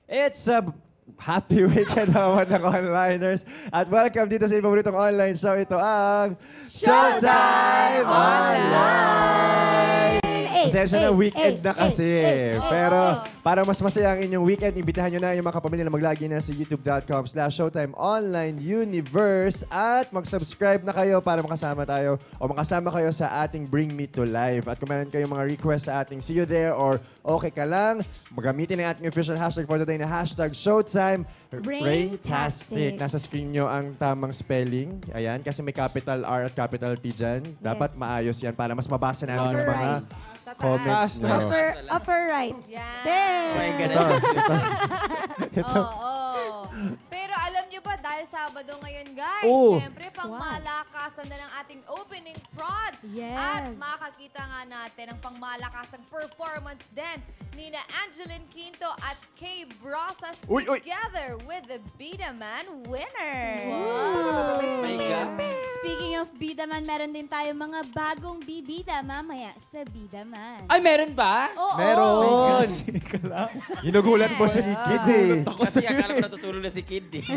It's a happy weekend mga mga onliners. At welcome dito sa paboritong online show. Ito ang Showtime Online! Pasensya na weekend na kasi. Pero para mas masaya ang inyong weekend, imbitahan nyo na yung mga kapamilya na maglagi na sa youtube.com/Showtime Online Universe at mag-subscribe na kayo para makasama tayo o makasama kayo sa ating Bring Me to Life. At kung meron kayong mga request sa ating See You There or Okay Ka Lang, magamitin ang ating official hashtag for today na hashtag Showtime Braintastic. Nasa screen nyo ang tamang spelling. Ayan, kasi may capital R at capital T dyan. Dapat maayos yan para mas mabasa namin yung mga comments nyo. Upper right. Yan. There. Ito. Pero alam nyo ba, dahil Sabado ngayon, guys, syempre, pangmalakasan na ng ating opening prod. Yes. At makakita nga natin ang pangmalakasang performance din ni na Angeline Quinto at Kay Brosas together with the Bida Man winner. Wow. Speaking of Bida Man, meron din tayo mga bagong bibida mamaya sa Bida Man. Ay, meron ba? Oo. Meron! Inugulat po si Kid eh. Kasi akala ko natutulog na si Kid eh.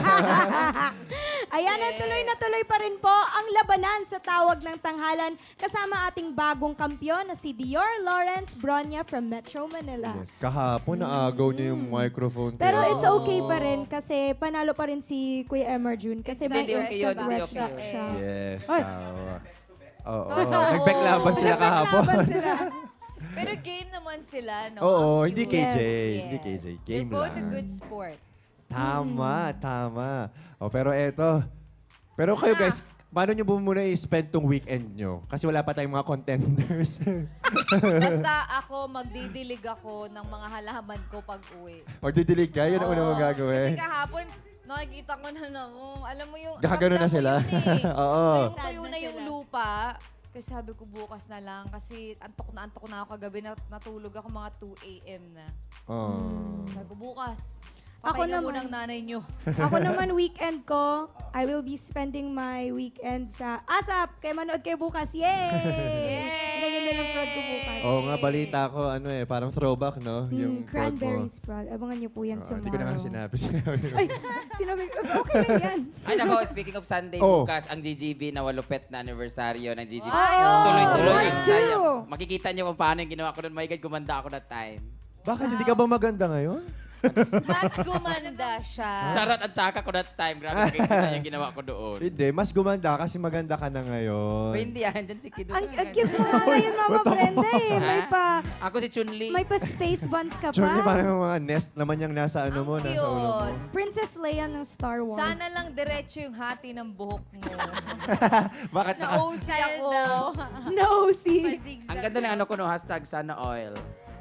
Ayan, at tuloy pa rin po ang labanan sa tawag ng tanghalan kasama ating bagong kampyon na si Dior Lawrence Bronya from Metro Manila. Yes. Kahapon naagaw niya yung microphone. Pero it's okay pa rin kasi panalo pa rin si Kuya Emmer June kasi may Hindi, okay yun, instant hindi, wrestler okay yun. siya. Yes, Ay. tama. Oo. Nagbaklaban sila kahapon. Pero game naman sila, no? Oo, Ang hindi cute. KJ. Yes. Hindi KJ. They're Game both a lang. good sport. Tama. Pero eto. Pero kayo guys, paano nyo muna i-spend tong weekend nyo? Kasi wala pa tayong mga contenders. Basta ako, magdidilig ako ng mga halaman ko pag uwi. Magdidilig ka, yun ang unang Oo. magagawin. Kasi kahapon, nakikita ko na alam mo yung... Nakagano na ramdam ko sila. yun eh. Oo. Yung tuyo na yung lupa. Kasi sabi ko bukas na lang. Kasi antok na ako kagabi. Natulog ako mga 2 a.m. na. Sabi ko bukas. Ako Papahinga naman. muna ng nanay nyo. Ako naman weekend ko, I will be spending my weekend sa ASAP. Kaya manood kayo bukas. Yay! Ganyan din ang prod ko bukas. Oo nga, balita ko, parang throwback, no? Yung prod mo. Cranberries prod. Abangan niyo po yan tomorrow. Hindi ko na nga sinabi. Ay, sinabi ko, okay lang yan. Ay, nako, speaking of Sunday, bukas, ang GGB na walupet na aniversaryo ng GGB. Wow! Tuloy-tuloy. Part two. Makikita niyo kung paano yung ginawa ko doon. My God, gumanda ako that time. Bakit? Hindi ka ba maganda ngayon? Mas gumanda siya. Charot at tsaka ko that time. Grabe, makikita yung ginawa ko doon. Hindi, mas gumanda kasi maganda ka na ngayon. O hindi, andyan si Kid. Ang cute mo nga ngayon, Mama Brenda eh. Ako si Chun-Li. May pa space buns ka Johnny, pa. parang mga nest naman yung nasa ano mo, nasa ulo mo. Cute. Princess Leia ng Star Wars. Sana lang diretso yung hati ng buhok mo. Bakit naka... Na-OC ako. No, see. Ang ganda ng ano ko no, hashtag sana oil.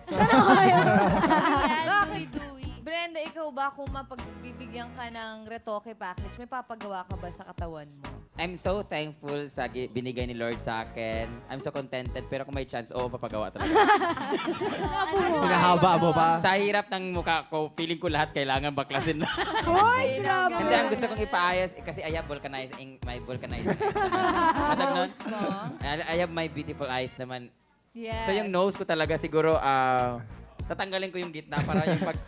Bakit? Brenda, ikaw ba kung mapagbibigyan ka ng retoke package, may papagawa ka ba sa katawan mo? I'm so thankful sa binigay ni Lord sa akin. I'm so contented. Pero kung may chance, papagawa talaga. Pinahaba mo pa? Sa hirap ng mukha ko, feeling ko lahat kailangan baklasin na. Hoy, grabe. Hindi, ang gusto kong ipaayos, kasi I have my vulcanizing eyes naman. Matag nun? I have my beautiful eyes naman. Yes. So yung nose ko talaga siguro, tatanggalin ko yung gitna para yung pag...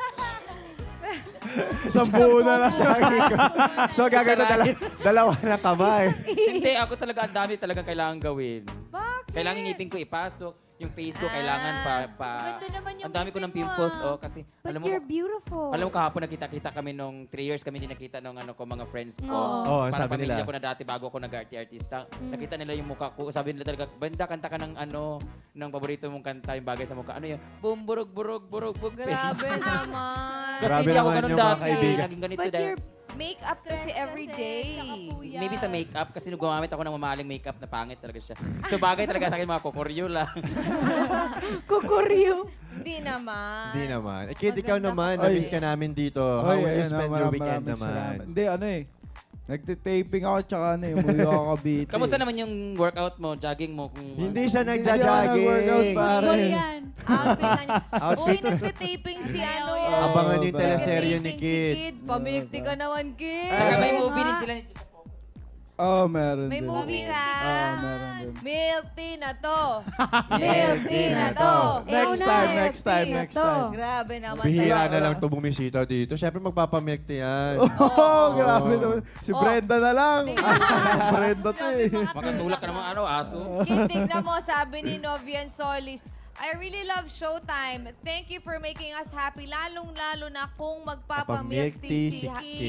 Sampu na lang sa akin ko. So gagawin ko dalawa na kamay. Hindi, ako talaga, ang dami talagang kailangan gawin. Bakit? Kailangan ngipin ko ipasok. Yung face ko kailangan Ganda naman yung ang dami ko ng ngipin mo, pimples, kasi But alam mo, you're beautiful. alam mo kahapon nakita-kita kami nung 3 years kami din nakita nung mga friends ko. Oo, Para sabi pamilya nila. ko na dati bago ako nag-artista. Nakita nila yung mukha ko. Sabi nila talaga, Banda, kanta ka ng paborito mong kanta, yung bagay sa mukha. Ano yun? Boom, burog, bug Grabe naman. Kasi Grabe hindi ako naman ganun yung mga dati. kaibigan. Naging ganito But dahil. your makeup kasi every day. Maybe sa makeup, kasi nung gumamit ako ng mamahaling makeup na pangit talaga siya. So bagay talaga sa akin mga kukuryo lang. Kukuryo. Hindi naman. Hindi naman. Kid, ikaw Maganda naman. ka Na-miss eh. ka namin dito. How will you spend your weekend naman? Hindi, nagtitaping ako tsaka umuwi ako Cavite. Kamusta naman yung workout mo, jogging mo? Hindi siya Hindi ako nag-workout, nagja-jogging. pare. Outfit na niya. Outfit. Uy, nagtitaping si ano yan. Abangan niyo yung teleserye ni Nagtitaping Kid. si Kid. Pamilti ka naman, Kid. Saka may movie din sila ni Meron May din. movie ka. Meron din. Milk tea na to. Milk tea na to. Next time. Grabe naman. Bihira talaga. na lang to bumisita dito. Siyempre magpapamilk yan. Grabe naman. Si Brenda na lang. Brenda to eh. Makatulak ka naman aso. Tignan mo, sabi ni Novian Solis, I really love Showtime. Thank you for making us happy. Lalong-lalo na kung magpapamilk tea si Ki.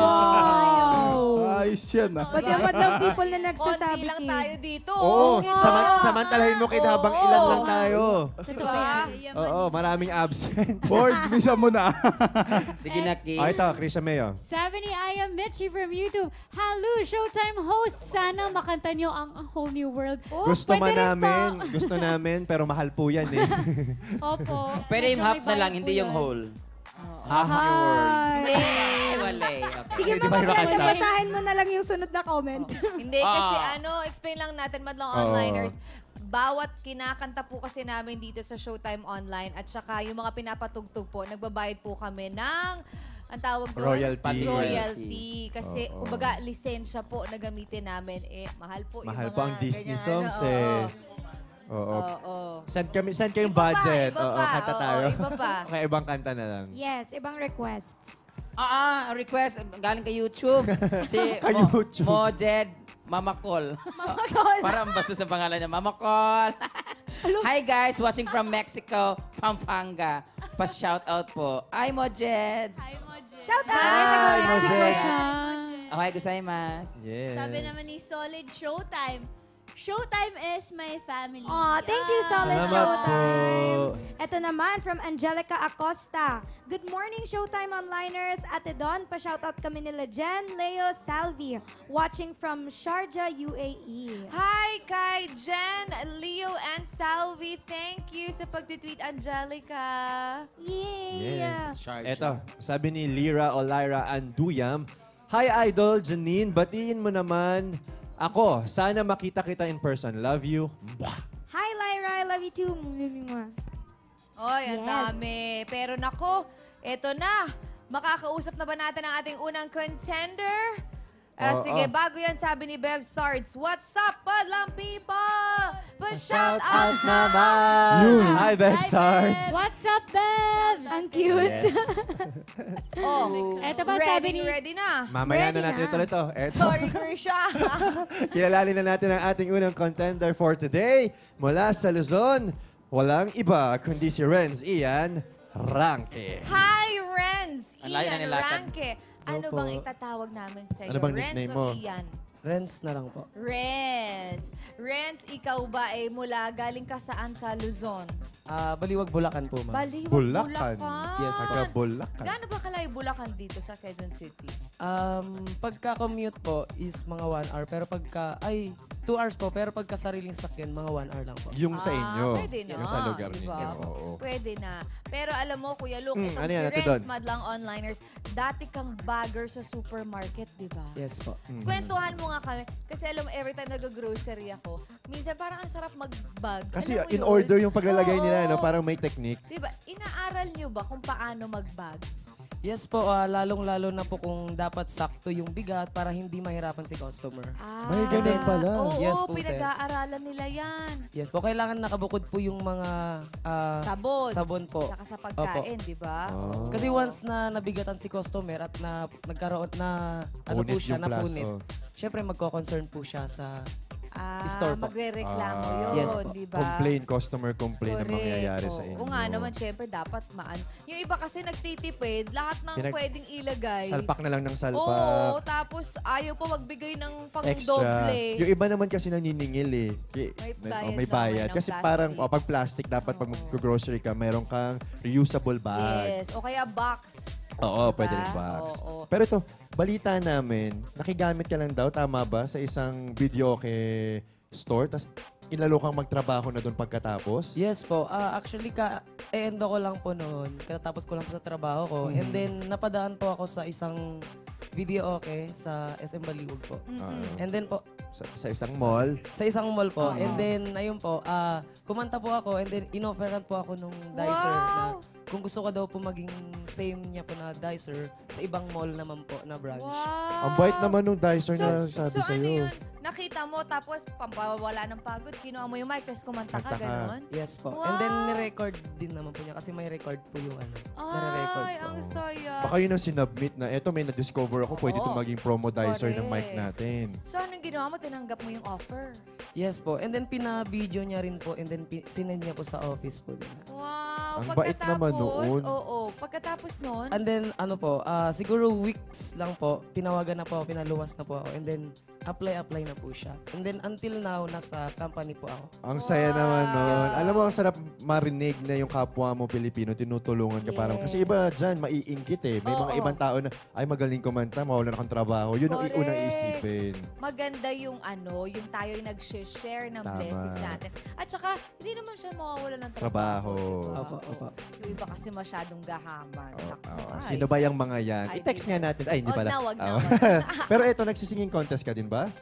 Wow! Ayos yan ah. Pati ang people na Konti nagsasabi, lang Ki. tayo dito. Oo, Hindi. samantalahin mo kita habang ilan lang tayo. Diba? Oo, maraming absent. Board, bisa mo na. Sige na, Ki. Ito, Krisha Mayo. Sabi ni I am Mitchie from YouTube, Hello, Showtime host! Sana makanta niyo ang A Whole New World. Gusto pwede rin gusto namin, pero mahal po yan eh. Opo. Pwede yung Medyo half may na lang, bayad hindi po yung yan. whole. Half your word. Hindi. Wala eh. Okay. Sige, Hindi Mama mahirap Brenda, kanta. basahin mo na lang yung sunod na comment. Hindi, kasi Ah. explain lang natin, madlang Oo. onliners. Bawat kinakanta po kasi namin dito sa Showtime Online at saka yung mga pinapatugtog po, nagbabayad po kami ng ang tawag doon? Royalty. Royalty. Kasi, Oo. kumbaga, lisensya po na gamitin namin. Mahal po Mahal yung mga po ang Disney ganyan, songs ano, eh. Oo. Oo. Oo. Send kayong Iba pa, budget. iba Oo, pa. kanta Oo, tayo. iba pa. Okay, ibang kanta na lang. Yes, ibang requests. Request galing kay YouTube. Si Kay YouTube. Mojed Mama Call. Parang basta sa pangalan niya, Mama Call. Hi guys, watching from Mexico, Pampanga. Pa-shout out po. Hi Mojed. Shout out! Hi, Mojed. Okay, gozaimasu. Yes. Sabi naman ni Solid Showtime. Showtime is my family. Aw, thank you, Solid Salamat Showtime. po. Ito naman from Angelica Acosta. Good morning, Showtime Onliners. Ate Don, pa-shoutout kami nila Jen, Leo, Salvi. Watching from Sharjah, UAE. Hi kay Jen, Leo, and Salvi. Thank you sa pagtitweet, Angelica. Yeah. Eto, sabi ni Lyra o Lyra Anduyam, Hi Idol, Janine, batiin mo naman ako. Sana makita kita in person. Love you. Hi, Lyra. I love you too. Oy, ang Yes. dami. Pero nako, eto na. Makakausap na ba natin ang ating unang contender? Sige, bago yan, sabi ni Bev Sards, what's up, Padlang people? Pa-shout out naman! Hi, Beth Sards. What's up, Bebs? Ang cute. Yes. Oh, Eto pa sabi ni... ready na. Mamaya Ready na natin na. ituloy ito. Eto. Sorry, Grisha. Kilalanin na natin ang ating unang contender for today. Mula sa Luzon, walang iba kundi si Renz Ian Ranke. Hi, Renz. Ang layo na Ian nilakad. Ranke. Ano Opo. bang itatawag namin sa iyo? Ano bang Renz nickname o mo? Ian? Renz na lang po. Renz. Renz, ikaw ba mula galing ka saan sa Luzon? Baliwag Bulacan po, ma'am. Baliwag, Bulacan. Yes, Taga Bulacan. Gaano ba kalayo Bulacan dito sa Quezon City? Pagka-commute po is mga 1 hour. Pero 2 hours po. Pero pagka sariling sakyan, mga 1 hour lang po. Yung sa inyo. Pwede na. Yung sa lugar diba? ninyo. Oo. Pwede na. Pero alam mo, Kuya Luke, itong ano si yan, Ate Renz Don? Madlang Onliners, dati kang bagger sa supermarket, di ba? Yes po. Kwentuhan mo nga kami. Kasi alam mo, every time nag-grocery ako, minsan parang ang sarap mag-bag. Kasi Alam mo in yun? order yung paglalagay Oo. nila, no? Parang may technique. Diba? Inaaral nyo ba kung paano mag-bag? Yes po, lalong-lalo na po kung dapat sakto yung bigat para hindi mahirapan si customer. May ganun pala. Oo, Yes po, sir. pinag-aaralan nila yan. Yes po, kailangan nakabukod po yung mga Sabon. po. Tsaka sa pagkain, di ba? Oh. Kasi once na nabigatan si customer at na nagkaroon na ano po Punit siya, yung plus, napunit, oh. syempre magko-concern po siya sa store po. magre-reklamo yun, Yes po. di ba? Customer complain ang mangyayari sa inyo. Oo nga naman, syempre, dapat Yung iba kasi nagtitipid, lahat ng pwedeng ilagay. Salpak na lang ng salpak. Oo, tapos ayaw pa magbigay ng Extra. pang-doble. Yung iba naman kasi naniningil eh. May bayad bayad. naman ng Kasi plastic. parang pag plastic, dapat pag mag-grocery ka, meron kang reusable bag. Yes, o kaya box. Oo, Diba? pwede rin box. Oo. Pero ito, balita namin, nakigamit ka lang daw, tama ba, sa isang video store, tapos inalo kang magtrabaho na doon pagkatapos? Yes po. Actually, end ko lang po noon. Katapos ko lang po sa trabaho ko. And then, napadaan po ako sa isang Video Okay sa SM Baliwag po. And then po, Sa isang mall. sa isang mall po. And then, ayun po, kumanta po ako and then inofferan po ako nung dicer na kung gusto ko daw po maging same niya po na dicer sa ibang mall naman po na branch. Wow. Ang bait naman nung dicer na sabi so sa'yo. ano yun? Nakita mo, tapos pampawala ng pagod, kinuha mo yung mic, tapos kumanta ka, Kanta ka. gano'n? Yes po. Wow. And then, ni-record din naman po niya kasi may record po yung nare-record Ay, po. ang saya. Baka yun ang sinubmit na, eto may na-discover ako, pwede itong maging promo dicer ng mic Correct. natin. So, anong ginawa mo? Tinanggap mo yung offer? Yes po. And then, pina-video niya rin po and then sinend niya po sa office po din. Wow. Ang bait naman noon. Oo. Pagkatapos noon, And then, ano po, siguro weeks lang po, tinawagan na po ako, pinaluwas na po ako. And then, apply na po siya. And then, until now, nasa company po ako. Ang saya naman nun. Alam mo, ang sarap marinig na yung kapwa mo Pilipino, tinutulungan ka parang. Kasi iba dyan, maiinggit eh. May mga ibang tao na, ay magaling kumanta, mawala na kang trabaho. Yun ang Correct. unang isipin. maganda yung yung tayo yung nag-share ng Tama. blessings natin. At saka, hindi naman siya mawawala ng Trabaho. diba? Opo, opo. Yung iba kasi masyadong gahaman. Naku, ay. Sino ba yung mga yan? Ay, I-text di nga na. natin. Ay, hindi Wag pala. na, wag na, Oo. wag na. Pero ito, nagsisinging contest ka din ba?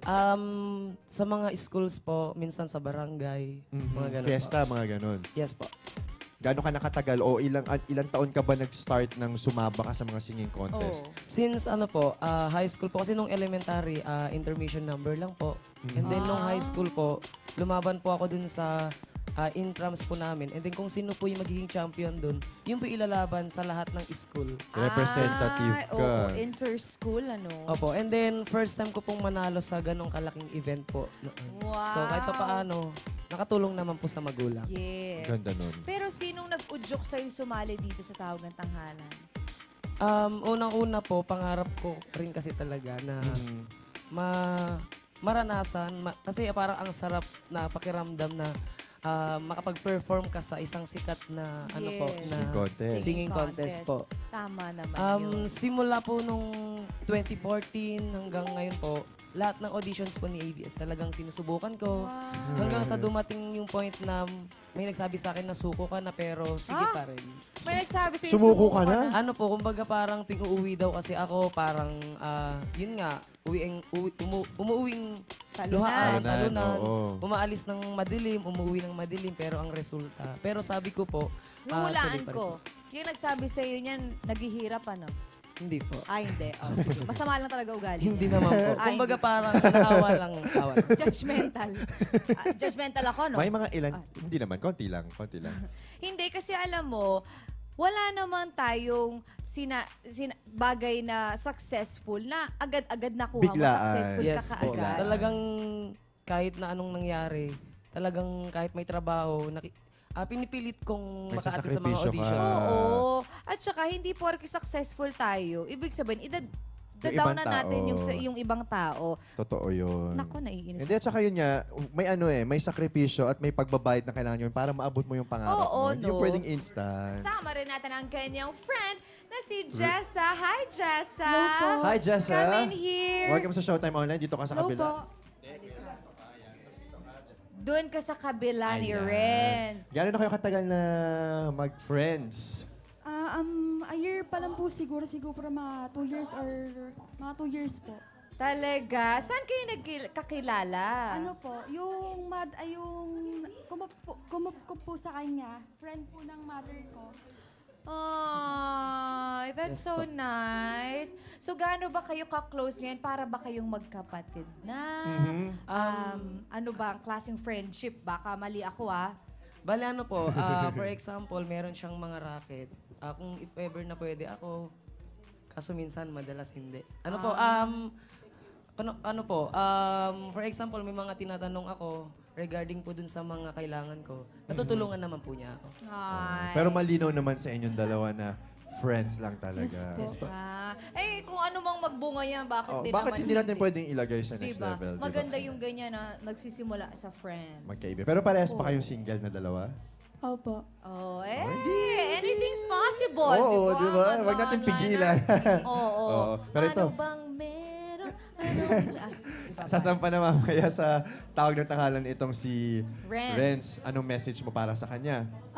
Sa mga schools po, minsan sa barangay, mga ganun Fiesta, po. mga ganun. Yes po. Gaano ka nakatagal o ilang taon ka ba nag-start ng sumaba ka sa mga singing contest? Since high school po, kasi nung elementary, intermission number lang po. And then nung high school po, lumaban po ako dun sa intrams po namin. And then kung sino po yung magiging champion dun, yun po ilalaban sa lahat ng school. Representative Ay, ka. Oo, inter-school, Opo, and then first time ko pong manalo sa ganong kalaking event po. Wow. So kahit pa paano, nakatulong naman po sa magulang. Yes. Ganda nun. Pero sinong nag-udyok sa'yo sumali dito sa Tawag ng Tanghalan? Unang-una po, pangarap ko rin kasi talaga na maranasan. Kasi parang ang sarap na pakiramdam na makapag-perform ka sa isang sikat na Singing contest. singing contest po. Tama naman yun. Simula po nung 2014 hanggang ngayon po, lahat ng auditions po ni ABS talagang sinusubukan ko. Hanggang sa dumating yung point na may nagsabi sa akin na suko ka na pero sige pa rin. May nagsabi sa'yo, Sumuko ka na? Ano po, kumbaga parang tuwing uuwi daw kasi ako, parang yun nga, umuuwing luhaan, Talunan, talunan, oo. umaalis ng madilim, umuwi ng madilim, pero ang resulta. Pero sabi ko po, Hulaan tuloy pa rin ko. po. Yung nagsabi sa'yo niyan, naghihirap Hindi po. Ay, hindi. Oh, sige. Masama lang talaga ugali Hindi niya. naman po. Ay, Kumbaga hindi. parang naawa lang. Awa lang. Judgmental. Judgmental ako, no? May mga ilan, hindi naman, konti lang. Hindi, kasi alam mo, wala naman tayong bagay na successful na agad-agad nakuha mo. Biglaan. Successful ka Yes po. kaagad. Talagang kahit na anong nangyari, talagang kahit may trabaho, pinipilit kong May maka-attend sa mga sasakripisyo ka. audition. Oo. At saka, hindi porke successful tayo, ibig sabihin, ibang down na natin tao. yung ibang tao. Totoo yun. Naku, naiinis. Hindi, at saka yun nga, may sakripisyo at may pagbabayad na kailangan yun para maabot mo yung pangarap mo. Oo, Hindi yung no? pwedeng instant. Kasama rin natin ang kanyang friend na si Jessa. Hi, Jessa! Hi, Jessa. Come in here. Welcome sa Showtime Online. Dito ka sa kabila. Doon ka sa kabila ni Ayan. Renz. Gano'n na kayo katagal na mag-friends? A year pa lang po siguro mga 2 years or mga 2 years po. Talaga? Saan kayo nagkakilala? Ano po, yung kumup ko po sa kanya, friend po ng mother ko. Ay, that's Yes so po. nice. So, gaano ba kayo ka-close ngayon? Para ba kayong magkapatid na? Ano ba ang klaseng friendship? Baka mali ako, Bale ano po, for example, meron siyang mga racket. Kung if ever na pwede ako, kaso minsan madalas hindi. For example, may mga tinatanong ako regarding po dun sa mga kailangan ko. Natutulungan naman po niya ako. Ay. Pero malinaw naman sa inyong dalawa na friends lang talaga. Yes po. Kung ano mang magbunga yan, bakit din Bakit naman hindi natin pwedeng ilagay sa next Diba? level? Maganda yung ganyan na nagsisimula sa friends. Magkaibigan. Pero parehas pa kayong single na dalawa? Opo. Oh, anything's possible, Oo, di diba? ba? Wag natin pigilan. Oo. Oo. Pero ito, Ano bang meron? Diba? sasampa na mamaya sa tawag ng tanghalan itong si Renz. Renz. Anong message mo para sa kanya?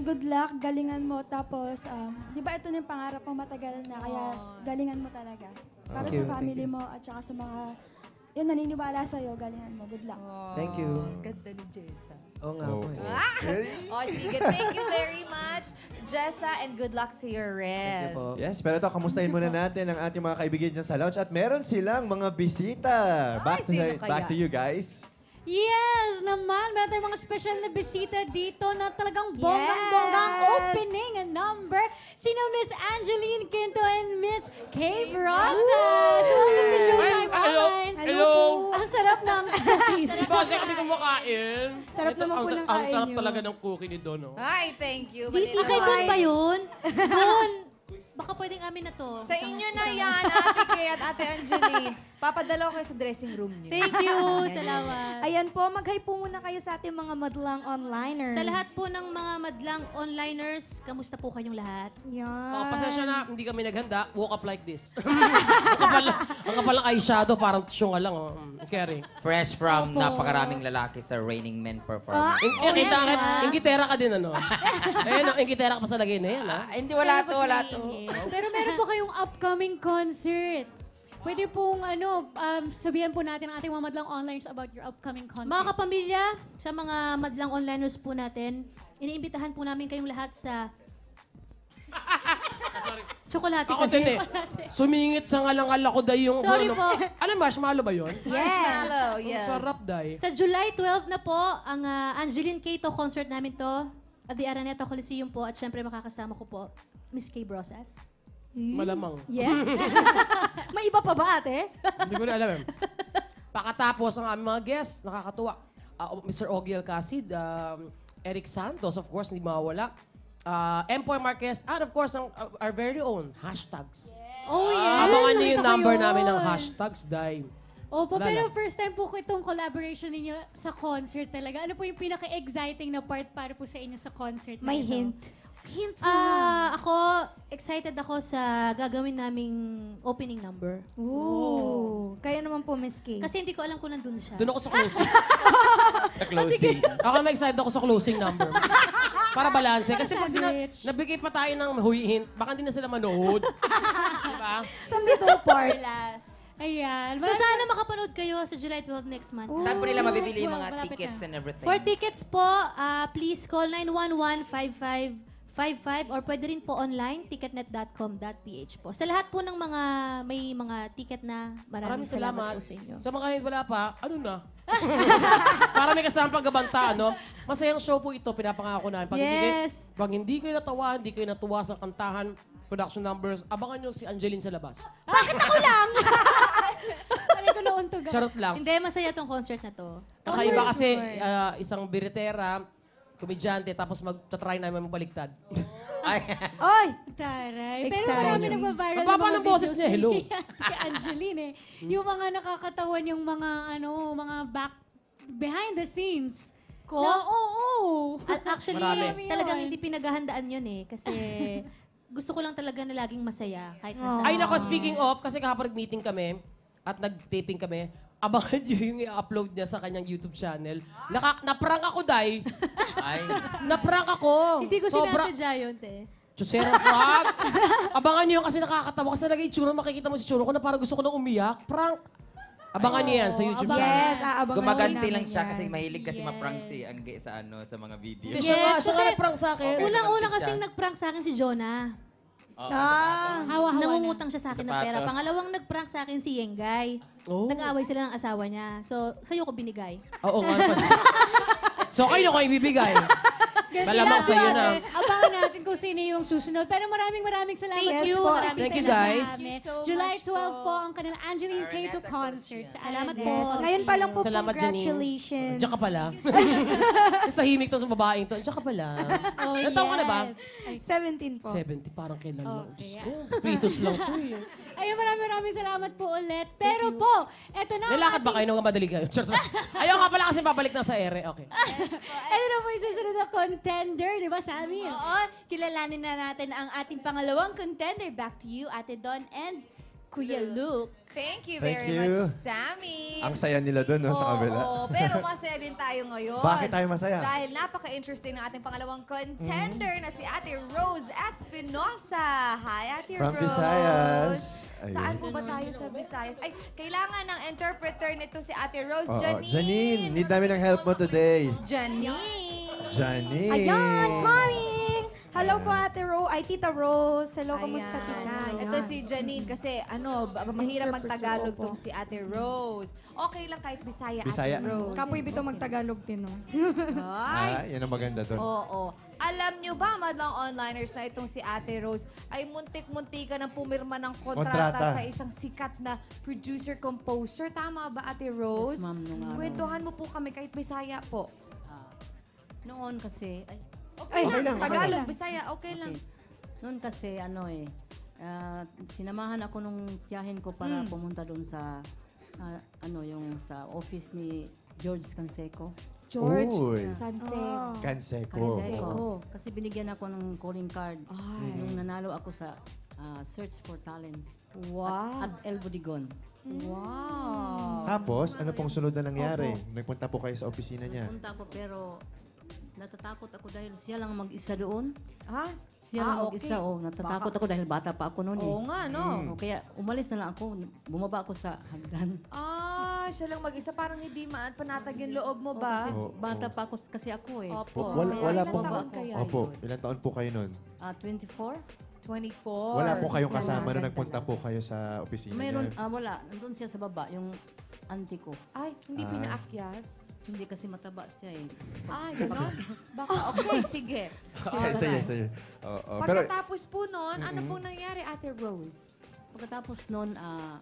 good luck, galingan mo. Tapos, di ba ito na yung pangarap mo matagal na, kaya galingan mo talaga. Para sa family mo at saka sa mga yun naniniwala sa'yo, galingan mo. Good luck. Thank you. Ganda ni Jessa. Oo nga po. Sige, thank you very much, Jessa, and good luck sa your Thank Reds. you po. Yes, pero ito, kamustahin muna natin ang ating mga kaibigan dyan sa lounge at meron silang mga bisita. sino kaya? Back to you guys. Yes naman, meron tayong mga special na bisita dito na talagang bonggang-bongga ang opening number. Sino Miss Angeline Quinto and Miss Kay Rosas. Welcome to Showtime Online. Hello. Ang sarap ng cookies. Bakit hindi ko makain? Sarap naman po ng Ang kain sarap niyo. talaga ng cookie ni Don. Oh. Ay, thank you. DC Malinaw. kay Don ba yun? Don, baka pwedeng amin na to. Sa inyo na yan, Ate Kay at Ate Angeline. Papadala ko kayo sa dressing room niyo. Thank you. Salamat. Ayan po, mag-hi po muna kayo sa ating mga madlang onliners. Sa lahat po ng mga madlang onliners, kamusta po kayong lahat? Yan. Oh, pasensya na, hindi kami naghanda. Woke up like this. ang kapal ng eyeshadow, parang syunga lang. Oh. Carry. Fresh from napakaraming lalaki sa Raining Men performance. Ingitera ka din, ano? Ayun, ingitera ka pa sa lagay na yan, ha? Hindi, wala to. Pero meron po kayong upcoming concert. Pwede pong sabihan po natin ang ating mga madlang onliners about your upcoming concert. Mga kapamilya, sa mga madlang onliners po natin, iniimbitahan po namin kayong lahat sa... Chocolate Ako kasi. din Sumingit sa ngalangal ako dahil yung... Sorry po. Alam, marshmallow ba yun? Marshmallow, Ang yes. sarap dahil. Sa July 12 na po, ang Angeline Cato concert namin to at the Araneta Coliseum po at syempre makakasama ko po, Miss Kay Brosas. Malamang. Yes? May iba pa ba, ate? Hindi ko na alam. Pakatapos ang aming mga guests, nakakatuwa. Mr. Ogie Alcacid, Eric Santos, of course, hindi mawawala. Empoy Marquez, and of course, our very own hashtags. Oh, yes. Abangan niyo yung Nakita ko number yun. namin ng hashtags dahil... Opo, Wala pero lang. first time po ko itong collaboration ninyo sa concert talaga. Ano po yung pinaka-exciting na part para po sa inyo sa concert? na May ito? hint. Hint na. Ako, excited ako sa gagawin naming opening number. Ooh. Kayo naman po, Miss Kay. Kasi hindi ko alam kung nandun siya. Doon ako sa closing. Sa closing. Ako na excited ako sa closing number. Para balanse. Kasi pag Sandwich. nabigay pa tayo ng hint, baka hindi na sila manood. Diba? Sa middle part. Ayan. So sana makapanood kayo sa July 12 next month. Saan po nila mabibili yung mga Malapit tickets na. and everything? For tickets po, please call 911-5555 or pwede rin po online, ticketnet.com.ph po. Sa lahat po ng mga may mga ticket na maraming salamat po sa inyo. Sa mga wala pa, ano na? Para may kasamang paggabanta, ano? Masayang show po ito, pinapangako namin. Yes. Pag hindi kayo natawa, hindi kayo natuwa sa kantahan, production numbers, abangan nyo si Angeline sa labas. Bakit ako lang? Ano ko nauntugan? Charot lang. Hindi, masaya tong concert na to. Kakaiba kasi isang biritera, komedyante, tapos magta-try namin magbaliktad. Oy! Taray. Pero Exciting. marami nagpa-viral Ang baba mga ng boses videos niya, hello. Kay Angeline Yung mga nakakatawan yung mga behind the scenes. Ko? Oo. Actually, Marami. talagang hindi pinaghahandaan yun eh. Kasi gusto ko lang talaga na laging masaya. Kahit nasa... Ay nako, speaking of, kasi kapag meeting kami at nag-taping kami, abangan nyo yung i-upload niya sa kanyang YouTube channel. Naprank ako, Day. Ay. Naprank ako. Hindi ko Sobra- sinasadya yun, te. Chusera prank. Abangan nyo yun kasi nakakatawa. Kasi talaga itsura, makikita mo si tsura ko na parang gusto ko nang umiyak. Prank. Abangan nyo yan sa YouTube channel. Yes, aabangan Gumaganti namin lang siya yan. kasi mahilig kasi ma-prank si Angge sa sa mga video. Hindi, siya nga kasi nag-prank sa akin. Okay. Unang-una nag-practice kasing siya. nag-prank sa akin si Jonah. Hawa-hawa na. Nangungutang siya sa akin ng Sapatos. pera. Pangalawang nag-prank sa akin si Yengay. Oh. Nag-aaway sila ng asawa niya. So, sa'yo ko binigay. Oo nga. So kayo na ko ibibigay. Malamang sa iyo na. Abangan natin kung sino yung susunod. Pero maraming salamat. Thank you. po. Maraming Thank you, salamat. guys. Thank you so July much 12 po ang kanilang Angeline Cato Araneta concert. Coliseum. Salamat po. Yes. Ngayon pa lang po, Salamat, Janine. congratulations. Diyan ka pala. Mas tahimik to sa babaeng to. Diyan ka pala. Oh, Ilan taon ka na ba? yes. 17 po. 70, parang kailan lang. Okay. Diyos ko, pritos lang to eh. Ayun, maraming salamat po ulit. Pero po, eto na. May lakad ba kayo nung madali kayo? Ayaw nga pala kasi babalik na sa ere. Okay. Eto na po yung susunod na contender, di ba, Sammy? Oo, kilalanin na natin ang ating pangalawang contender. Back to you, Ate Don and Kuya Luke. Thank you Thank very you. much, Sammy. Ang saya nila doon, no, sa kabila. Oo, pero masaya din tayo ngayon. Bakit tayo masaya? Dahil napaka-interesting ng ating pangalawang contender na si Ate Rose Espinosa. Hi, Ate From Rose. Visayas. Saan Ayun. po ba tayo sa Visayas? Ay, kailangan ng interpreter nito si Ate Rose. Oo, Janine. Janine, need namin ng help mo today. Janine. Janine. Ayan, coming! Hello po, Ate Rose. Ay, Tita Rose. Hello, kamusta, Ayan. Tita? Ito si Janine kasi mahirap mag-Tagalog Opo. tong si Ate Rose. Okay lang kahit Bisaya, Bisaya. Ate Rose. Kapoy bito mag-Tagalog din, no? Ay, Yan ang maganda doon. oo. Alam nyo ba, madlang onliners, na itong si Ate Rose ay muntik-muntika ng pumirma ng kontrata Kontrata. sa isang sikat na producer-composer. Tama ba, Ate Rose? Yes, ma'am, nung araw. Kwentuhan mo po kami kahit Bisaya po. Noon kasi, Okay, Okay lang. lang, okay Tagalog, lang. Bisaya, okay lang. noon kasi sinamahan ako nung tiyahin ko para pumunta doon sa, yung sa office ni George Canseco. George Uy. Sances. Canseko. Canseco. Kasi binigyan ako ng calling card nung nanalo ako sa Search for Talents. Wow. At El Bodigon. Wow. Tapos, ano pong sunod na nangyari? Nagpunta po kayo sa opisina niya. Punta ako pero natatakot ako dahil siya lang mag-isa doon. Ha? Siya lang okay. mag-isa. Natatakot ako dahil bata pa ako noon eh. Oo nga, no? Kaya umalis na lang ako. Bumaba ako sa hagdan. Siya lang mag-isa. Parang hindi panatag yung loob mo ba? Kasi bata pa ako kasi ako eh. Opo. Wala Ilang pong... taon kaya Opo, yun? ilang taon po kayo nun? 24. 24. Wala po kayong kasama nung nagpunta po kayo sa opisina Mayroon, niya? wala. Nandun siya sa baba, yung auntie ko. Ay, hindi pinaakyat? Hindi kasi mataba siya eh. Gano'n? Baka, okay, sige. Okay, sige. Oo. Pero, Pagkatapos po nun, ano pong nangyari, Ate Rose? Pagkatapos noon,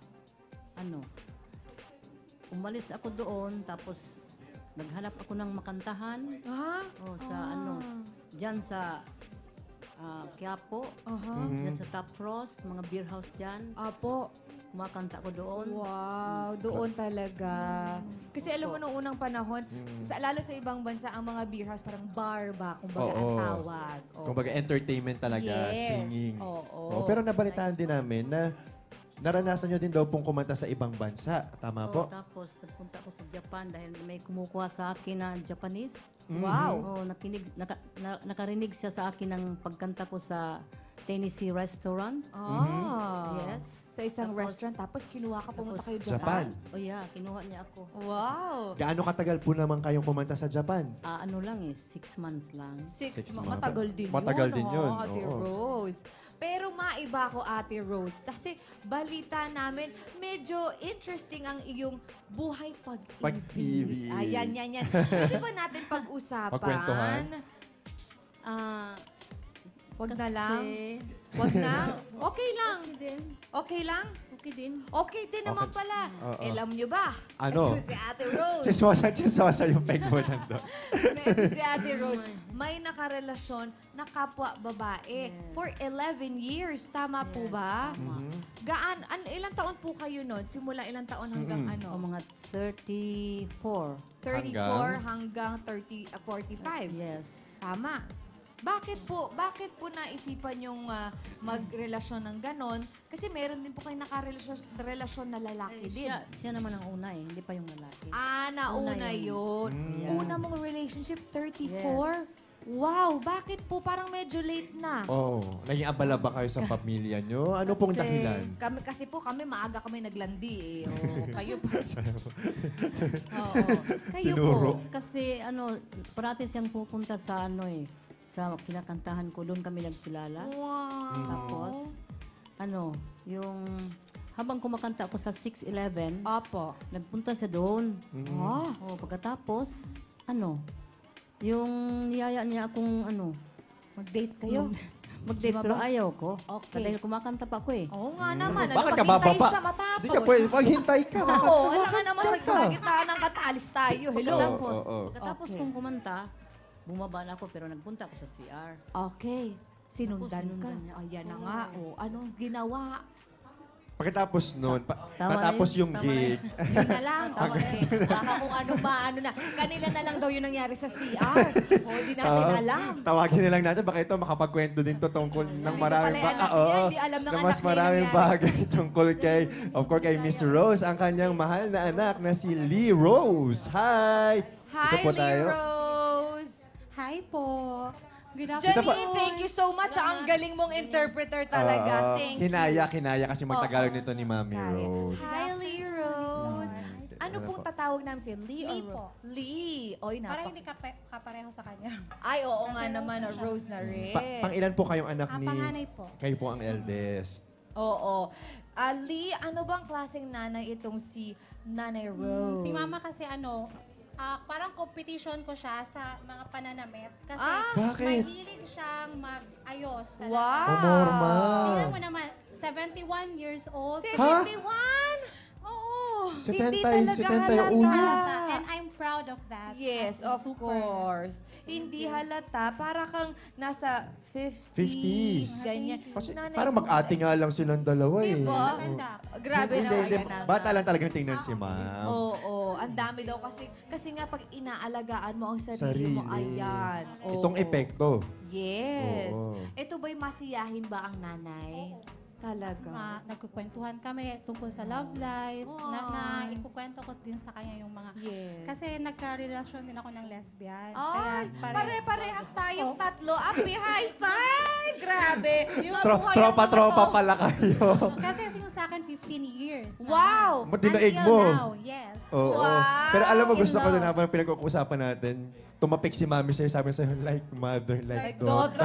umalis ako doon, tapos naghanap ako ng makantahan. Ha? Diyan sa Quiapo, diyan sa Top Frost, mga beer house diyan. Apo. Kumakanta ko doon. Wow, doon talaga. Kasi alam mo, nung unang panahon, lalo sa ibang bansa, ang mga beer house parang bar ba, kumbaga ang tawag. kumbaga entertainment talaga, Yes. singing. Oo. Pero nabalitaan din namin na naranasan nyo din daw pong kumanta sa ibang bansa. Tama po? Tapos nagpunta ako sa Japan dahil may kumukuha sa akin na Japanese. Wow. Nakarinig siya sa akin ng pagkanta ko sa Tennessee restaurant. Yes. Sa isang restaurant, tapos kinuha ka, pumunta kayo Japan. Oh yeah, kinuha niya ako. Wow. Gaano katagal po naman kayong kumanta sa Japan? Ano lang 6 months lang. 6 months. Matagal din yun. Matagal din yun, Ate oo. Rose. Pero maiba ko, Ate Rose. Kasi balita namin, medyo interesting ang iyong buhay Pag-TV. Ayan. Pwede ba natin pag-usapan? Pagkwentuhan? Wag na lang. Wag na? Okay lang. Okay lang? Okay din. Okay din naman pala. Oo. Alam nyo ba? Ano? Ito si Ate Rose. Chismosa yung peg mo dyan doon. Ito si Ate Rose. May nakarelasyon na kapwa babae for 11 years. Tama po ba? Ilang taon po kayo nun? Simula ilang taon hanggang ano? Mga 34. 34 hanggang 45. Yes. Tama. Bakit po naisipan yung magrelasyon ng ganon? Kasi meron din po kayo nakarelasyon na lalaki din. Siya naman ang una eh, hindi pa yung lalaki. Nauna Una yun. Yeah. Una mong relationship, 34? Yes. Wow, bakit po? Parang medyo late na. Naging abala ba kayo sa pamilya nyo? Ano pong dahilan? Kami maaga kami naglandi eh. Kayo pa. Kayo Tinuro. po. Kasi parati siyang pupunta sa sa kinakantahan ko, doon kami nagkilala. Wow. Tapos, yung habang kumakanta ako sa 6-11, nagpunta siya doon. Pagkatapos, yung niyaya niya akong mag-date kayo? Mag-date, pero ayaw ko. Okay. Dahil kumakanta pa ako eh. Oo nga naman. Bakit ka maghintay bababa? siya matapos. Di ka pwede. Maghintay ka. Oo, alam ka naman sa gitna ng katalis tayo. Hello. Pagkatapos kong kumanta, bumaba na ako pero nagpunta ako sa CR. Okay. Sinundan ka. Sinundan niya. Ayan na nga. Anong ginawa? Pagkatapos nun, Tama natapos na yung yun. gig. Yun na lang. Tama baka kung ano na. Kanila na lang daw yung nangyari sa CR. O, di natin alam. Tawagin na lang natin, baka ito makapagkwento din to tungkol ng maraming pala anak niya, hindi alam ng na anak mas niya yung maraming nangyari. bagay tungkol kay, of course, kay Miss Rose, ang kanyang mahal na anak na si Lee Rose. Hi! Hi, Ito po Lee tayo. Rose. Hi po. Good Kita pa- Janine, thank you so much. Ang galing mong interpreter talaga. Thank you. Kinaya kasi magtagalog nito ni Mami Rose. Hi, Lee Rose. Ano pong tatawag namin sa'yo? Lee or Lee po. Lee. Oy, Parang hindi kapareho sa kanya. Ay, oo nga Kasi naman. Rose siya. Rose na rin. Pang ilan po kayong anak ni... Panganay po. Kayo po ang eldest. Oo. Lee, ano bang klaseng nanay itong si Nanay Rose? Si mama kasi parang competition ko siya sa mga pananamit. Kasi Bakit? mahilig siyang mag-ayos talaga. Wow! normal. Tingnan mo naman, 71 years old. 71? Oo. Hindi 70 talaga yung ulo. halata. And I'm proud of that. Yes, As in, of super. course. Hindi halata. Para kang nasa 50s. 50s. Ganyan. Kasi Nanay parang ko, mag-ate nga lang silang dalawa eh. Diba? Matanda. Grabe na. Hindi. Ayan na Bata nga. lang talagang tingnan si ma'am. Oo, ang dami daw kasi nga pag inaalagaan mo ang sarili mo, Sarili. ayan. Oo. Itong epekto. Yes. Oo. Ito ba'y masiyahin ba ang nanay? Talaga. Nagkukwentuhan kami tungkol sa love life. Na ikukwento ko din sa kanya yung mga... Yes. Kasi nagka-relasyon din ako ng lesbian. Ay, Kaya pare-parehas tayong tatlo. Api, high five! Grabe! Mabuhay ang Tropa-tropa mga to. pala kayo. Kasi yung sa akin, 15 years. Wow! Dinaig Until mo. now, yes. Oo. Wow! Pero alam mo, gusto ko In din love. habang pinag-uusapan natin, tumapik si Mami sa'yo, sabi sa'yo, like mother, like, Like daughter.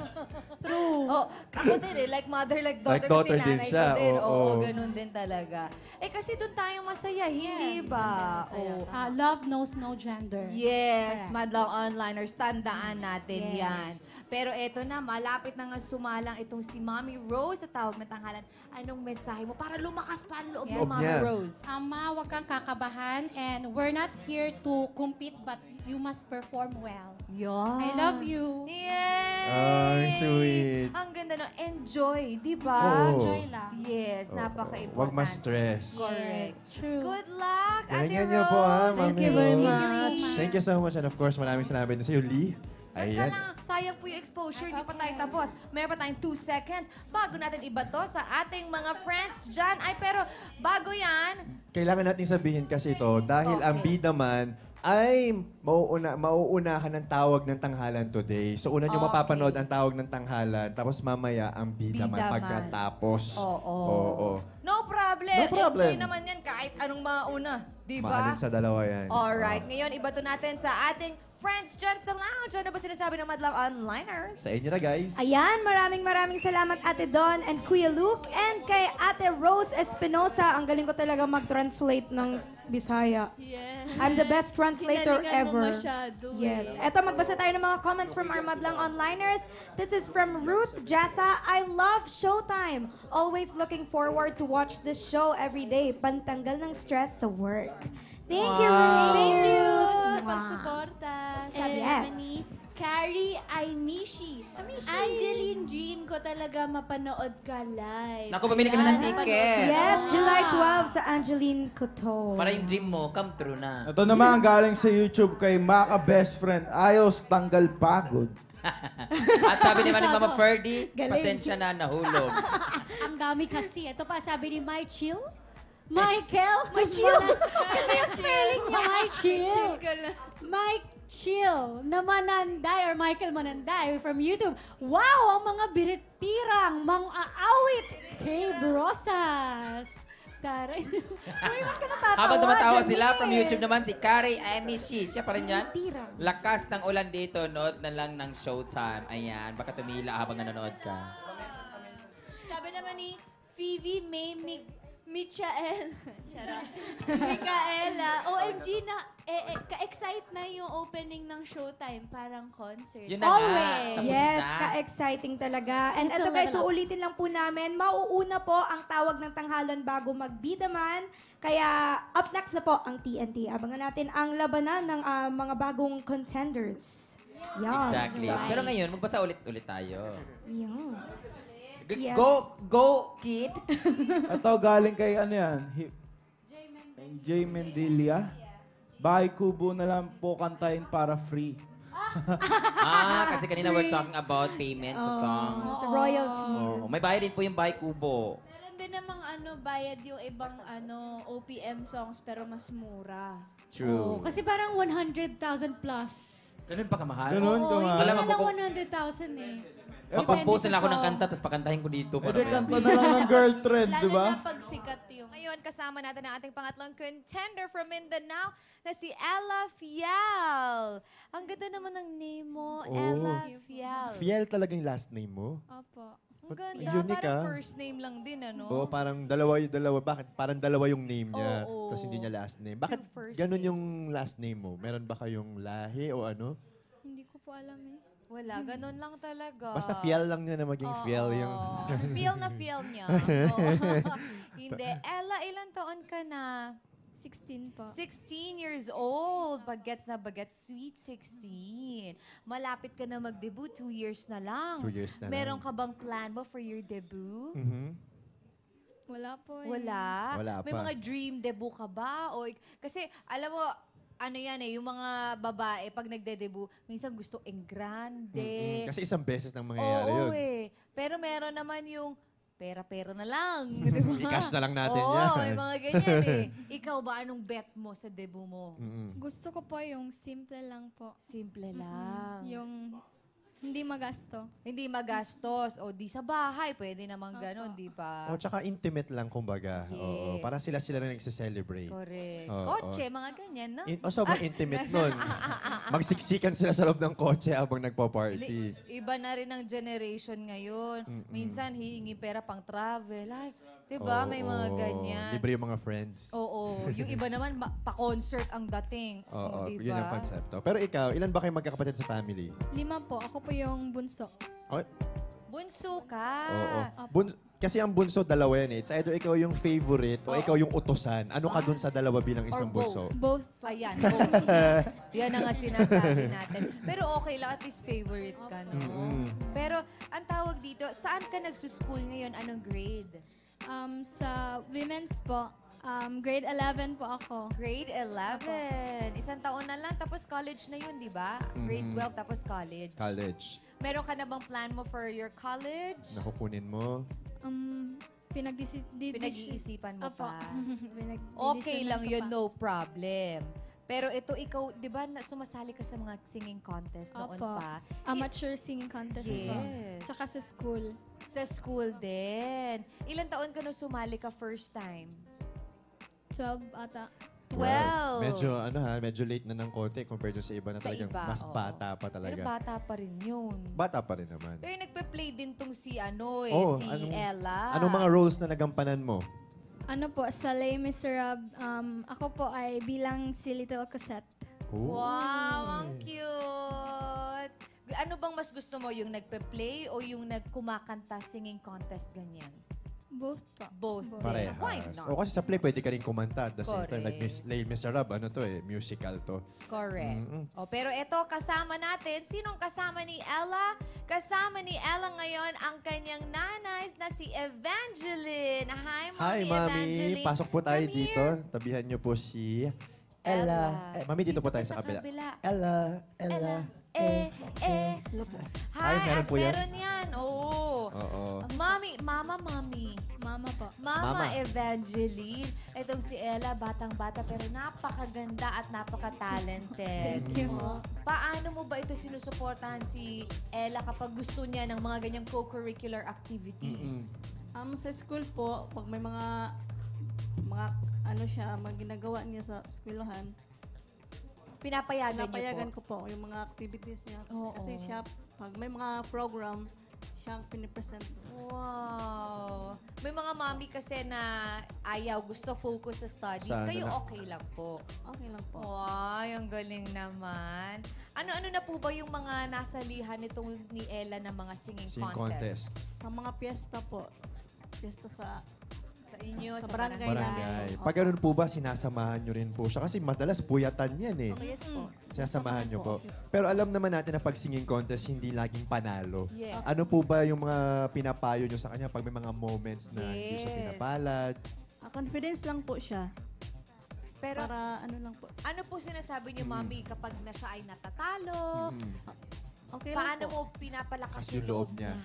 True. Oh, ako din like mother, like daughter. Like daughter kasi din nanay siya, ko din. oo. Oo, ganun din talaga. Kasi doon tayo masaya, hindi ba? Oo. Love knows no gender. Yes, Correct. madlang onliners, tandaan natin Yes. yan. Pero eto na, malapit na nga sumalang itong si Mommy Rose sa tawag na tanghalan. Anong mensahe mo para lumakas pa ang loob Yes. mo, Mommy niya. Rose? Ama, huwag kang kakabahan and we're not here to compete but you must perform well. Yan. I love you. Yay! Ay, sweet. Ang ganda no. Enjoy, di ba? Oo. Enjoy lang. Yes, Oo. napaka-important. Huwag ma-stress. Correct. Yes, true. Good luck, Ate Galingan Rose. niyo po, ha, Mami Thank you very Rose. much. Thank you so much. And of course, maraming salamat din sa'yo, Lee. Diyan ka lang. Sayang po yung exposure. Hindi pa tayo tapos. Meron pa tayong 2 seconds bago natin iba to sa ating mga friends dyan. Ay, pero bago yan, Kailangan natin sabihin kasi ito, dahil ang bida man ay mauunahan ng tawag ng tanghalan today. So, una nyo Okay. mapapanood ang tawag ng tanghalan, tapos mamaya ang bida man Bida man. pagkatapos. Oo. Oo. no problem. No problem. Enjoy naman yan kahit anong mauna. Di ba? Maalin sa dalawa yan. Alright. Ngayon, ibato natin sa ating friends dyan sa lounge. Ano ba sinasabi ng madlang onliners? Sa inyo na, guys. Ayan, maraming salamat Ate Don and Kuya Luke and kay Ate Rose Espinosa. Ang galing ko talaga mag-translate ng Bisaya. Yes. I'm the best translator Kinalingan mo ever. masyado Yes. eh. Eto, magbasa tayo ng mga comments from our madlang onliners. This is from Ruth Jassa. I love Showtime. Always looking forward to watch this show every day. Pantanggal ng stress sa work. Thank you, Ruth. Thank you Mwah. sa pagsuporta. Sabi Yes. naman ni Carrie Aimishi. Angeline, dream ko talaga mapanood ka live. Naku, bumili ka na ng ticket. Yes, July 12 sa Angeline Coto. Para yung dream mo, come true na. Ito naman galing sa YouTube kay Maka Best Friend. Ayos, tanggal pagod. At sabi naman ni Mama Ferdy, Galing. pasensya na, nahulog. Ang dami kasi. Ito pa sabi ni My Chill. Michael. My chill. Kasi yung spelling niya, My Chill. Chill ka lang. Mike Chill na Mananday or Michael Mananday from YouTube. Wow! Ang mga biritirang mang-aawit kay Brosas. Taray. Ay, ba't ka natatawa? Habang tumatawa Janine? sila, from YouTube naman, si Carrie Amishi. Siya pa rin yan. Tirang. Lakas ng ulan dito, nood na lang ng Showtime. Ayan, baka tumila habang nanonood ka. Sabi naman ni Phoebe May Michael. Charot. Micaela. OMG na, ka-excite na yung opening ng Showtime. Parang concert. Yun na nga, tapos Yes, na. ka-exciting talaga. And It's eto a guys, level up. uulitin lang po namin, mauuna po ang tawag ng tanghalan bago magbida man. Kaya up next na po ang TNT. Abangan natin ang labanan ng mga bagong contenders. Yan. Exactly. Pero ngayon, magbasa ulit-ulit tayo. Yan. Yes. Go, kid. Ito galing kay ano yan? J. Mendilia. Bahay kubo na lang po kantahin para free. Kasi kanina we're talking about payment sa songs. It's royalties. May bayad din po yung Bahay Kubo. Meron din namang bayad yung ibang OPM songs pero mas mura. True. Kasi parang 100,000 plus. Ganun pa kamahal? Ganun Oo, kamahal. hindi Alam na mo, lang 100,000 eh. Mag-compose Depende nila ako sa ng song. kanta, tapos pakantahin ko dito. Pwede kanta na lang ng girl trend, di ba? Lalo na pag sikat yung... Ngayon, kasama natin ang ating pangatlong contender from Mindanao na si Ella Fial. Ang ganda naman ng name mo, Ella Fial. Fiel talaga yung last name mo? Opo. Ang ganda, Unique, parang ah. first name lang din, ano? Oo, parang dalawa. Bakit? Parang dalawa yung name niya. Oo. Tapos hindi niya last name. Bakit Two first ganun names. yung last name mo? Meron ba kayong lahi o ano? Hindi ko po alam eh. Wala, ganun lang talaga. Basta Fiel lang niya na maging Fiel yung... Feel niya. Oo. Hindi. Ella, ilan taon ka na? 16 po. 16 years old. Bagets na bagets. Sweet 16. Malapit ka na mag-debut. 2 years na lang. 2 years na Meron lang. ka bang plan mo for your debut? Mhm. Wala po eh. Wala? Wala May pa. mga dream debut ka ba? O, kasi, alam mo, ano yan eh, yung mga babae, pag nagde-debut, minsan gusto grande. Kasi isang beses nang mangyayari Oo yun. eh. Pero meron naman yung pera-pera na lang. Di ba? I-cash na lang natin Oo, yan. may mga ganyan eh. Ikaw ba, anong bet mo sa debut mo? Gusto ko po yung simple lang po. Simple lang. Yung hindi magasto. Hindi magastos. O di sa bahay, pwede naman ganun, di ba? O, tsaka intimate lang, kumbaga. Oo, Yes. para sila na nagse-celebrate. Correct. Oo, Kotse, mga ganyan, no? sobrang intimate nun. Magsiksikan sila sa loob ng kotse habang nagpa-party. Iba na rin ang generation ngayon. Minsan, hihingi pera pang travel. Ay, di ba? May mga Oo, ganyan. libre yung mga friends. Oo. Yung iba naman, pa-concert ang dating. Oo, Di yun ang ba? konsepto. Pero ikaw, ilan ba kayo magkakapatid sa family? 5 po. Ako po yung bunso. Okay. Bunso ka. Oo. Kasi ang bunso, dalawa yan eh. It's either ikaw yung favorite o ikaw yung utusan. Ano ka dun sa dalawa bilang isang Or both. bunso? Both. Ayan, both. Yan ang nga sinasabi natin. Pero okay lang, at least favorite ka, no? Pero, ang tawag dito, saan ka nagsuschool ngayon? Anong grade? Sa women's po, grade 11 po ako. Grade 11. Isang taon na lang, tapos college na yun, di ba? Grade 12, tapos college. College. Meron ka na bang plan mo for your college? Nakukunin mo? Pinag-iisipan mo Opo. pa? Pinagdidesisyonan Okay lang ko yun, pa. no problem. Pero ito, ikaw, di ba, sumasali ka sa mga singing contest noon Opo. pa? Amateur singing contest po. Yes. Tsaka sa school. Sa school din. Ilang taon ka nung sumali ka first time? 12 ata. 12. Medyo late na ng konti compared sa iba na Sa talagang iba, mas oo. bata pa talaga. Pero bata pa rin yun. Bata pa rin naman. Pero nagpe-play din tong si Oh, si Ella. Anong mga roles na nagampanan mo? Ano po, sa Les Miserables, ako po ay bilang si Little Cosette. Wow, ang cute! Ano bang mas gusto mo? Yung nagpe-play o yung nagkumakanta singing contest ganyan? Both po. Both. Parehas. Why not? O kasi sa play, pwede ka rin kumanta. At the same time, Correct. Les Miserables, ano to eh, musical to. Correct. O, pero ito, kasama natin. Sinong kasama ni Ella? Kasama ni Ella ngayon ang kanyang nanay na si Evangeline. Hi, Mommy Hi, Mami. Evangeline. Pasok po tayo Come dito. here. Tabihan niyo po si Ella. Mami, dito po tayo ka sa kabila. Ella. Hi, Ay, meron at po yan? meron yan. Oo. Oo. Mami. Mama po. Mama Evangeline. Itong si Ella, batang-bata pero napakaganda at napaka-talented. Thank you. Paano mo ba ito sinusuportahan si Ella kapag gusto niya ng mga ganyang co-curricular activities? Sa school po, pag may mga ginagawa niya sa eskwelahan, Pinapayagan pinapayagan niyo po? ko po yung mga activities niya. Oo. Kasi siya, pag may mga program, siya ang pinipresent. Wow. May mga mami kasi na ayaw, gusto focus sa studies. Sa ano Kayo na? okay lang po. Okay lang po. Wow, ang galing naman. Ano-ano na po ba yung mga nasalihan nitong ni Ella na mga singing Sing contest? contest. Sa mga piyesta po, piyesta sa Sa inyo, sa barangay Barangay. Pag ganun po ba, sinasamahan nyo rin po siya? Kasi madalas puyatan yan eh. Okay, yes po. Sinasamahan nyo po. Pero alam naman natin na pag singing contest, hindi laging panalo. Yes. Ano po ba yung mga pinapayo nyo sa kanya pag may mga moments na hindi siya Yes. pinapalad? Confidence lang po siya. Pero Para ano lang po. ano po sinasabi niyo, Mami, kapag na siya ay natatalo? Okay lang Paano po. mo pinapalakas Kasi yung loob niya.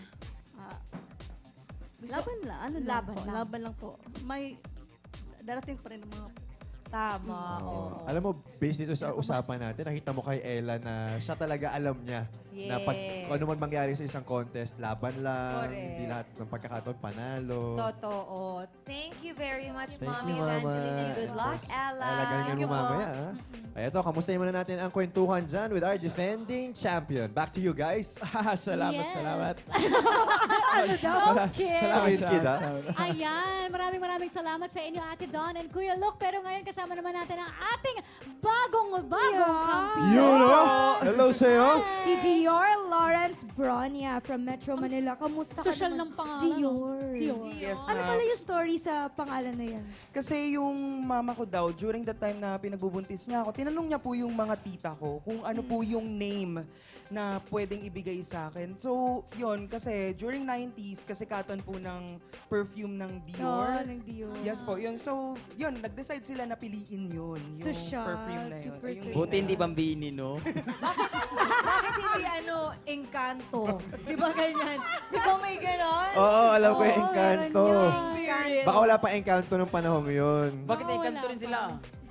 Laban lang. Ano lang Laban po. lang. Laban lang po. May darating pa rin ang mga Tama. Oo. Alam mo, based dito sa usapan natin, nakita mo kay Ella na siya talaga alam niya na pag Yes. kung ano man mangyari sa isang contest, laban lang, Correct. hindi lahat ng pagkakataon panalo. Totoo. Thank you very much, Thank Mommy you, Mama. Evangeline. And good luck, Ella. Ay, galingan mo mamaya, ha? Ay, ito, kamustahin muna natin ang kwentuhan dyan with our defending champion. Back to you, guys. Salamat, Yes. salamat. Ano daw? Okay. Salamat, kid, ha? Ayan, maraming salamat sa inyo, Ate Dawn and Kuya Luke. Pero ngayon kasama naman natin ang ating bagong kampiyon. Yun, oh! Hello sa'yo. Si Dior Lawrence Bronya from Metro Manila. Kamusta ka Social naman? ng pangalan. Dior. Yes, Ano ma'am. pala yung story sa pangalan na yan? Kasi yung mama ko daw, during the time na pinagbubuntis niya ako, tinanong niya po yung mga tita ko kung ano po yung name na pwedeng ibigay sa akin. So, yun, kasi during 90s, kasi katon po ng perfume ng Dior. ng Dior. Yes po, yun. So, yun, nag-decide sila na piliin yun. Yung Social, perfume na yun. super Yung- sweet. Buti hindi Bambini, no? Bakit hindi Encanto? Di ba ganyan? Di ba may ganon? Oo, alam ko yung Encanto. Encanto. Baka wala pa Encanto nung panahon yun. Bakit Encanto rin sila?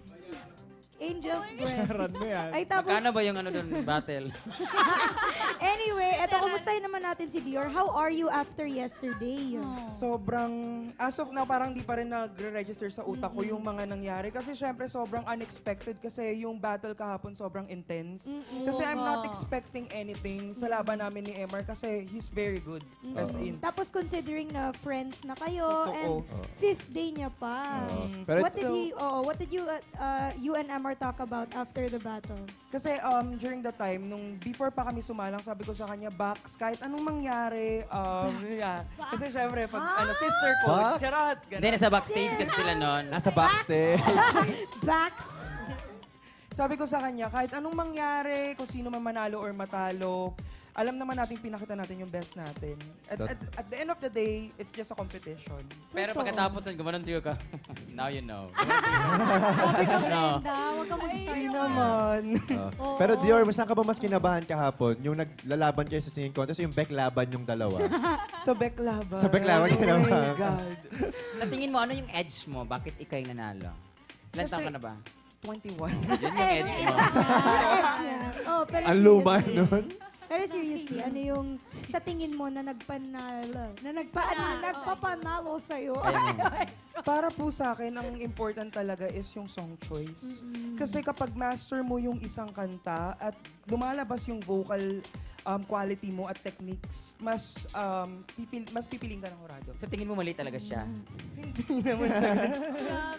Angel's Breath. Run mo yan. Ay, tapos, Magkano ba yung ano dun, battle? anyway, eto, kumustahin naman natin si Dior. How are you after yesterday? Sobrang, as of now, parang di pa rin nagre-register sa utak ko yung mga nangyari. Kasi syempre, sobrang unexpected kasi yung battle kahapon sobrang intense. Kasi I'm not expecting anything sa laban namin ni Emar kasi he's very good. As in, Tapos considering na friends na kayo Totoo. and fifth day niya pa. Pero What did you and Emma talk about after the battle? kasi during the time, nung before pa kami sumalang, sabi ko sa kanya, Bax, kahit anong mangyari, yeah. Kasi syempre, pag sister ko, Bax? charot, Hindi, ganun. nasa backstage kasi sila nun. Nasa backstage. Backs. Sabi ko sa kanya, kahit anong mangyari, kung sino man manalo or matalo, alam naman natin, pinakita natin yung best natin. At the end of the day, it's just a competition. Pero pagkatapos nun, gumanon siya ka. Now you know. Sabi ka, No. Brenda, huwag ka mag-start. Hindi naman. Oh. Pero Dior, saan ka ba mas kinabahan kahapon? Yung naglalaban kayo sa singing contest, yung back laban yung dalawa? Sa Beklaban. Sa Beklaban Oh my kinabahan. God. Sa tingin mo, ano yung edge mo? Bakit ikaw yung nanalo? Ilan Kasi- taon ka na ba? 21. Yun yung edge mo. Oh, pero Ang luma nun. Pero seriously, ano yung sa tingin mo na nagpanalo? Na nagpapanalo sa'yo? Para po sa akin, ang important talaga is yung song choice. Kasi kapag master mo yung isang kanta at lumalabas yung vocal quality mo at techniques, mas pipiling ka ng horado. Sa tingin mo, mali talaga siya. Hindi naman talaga.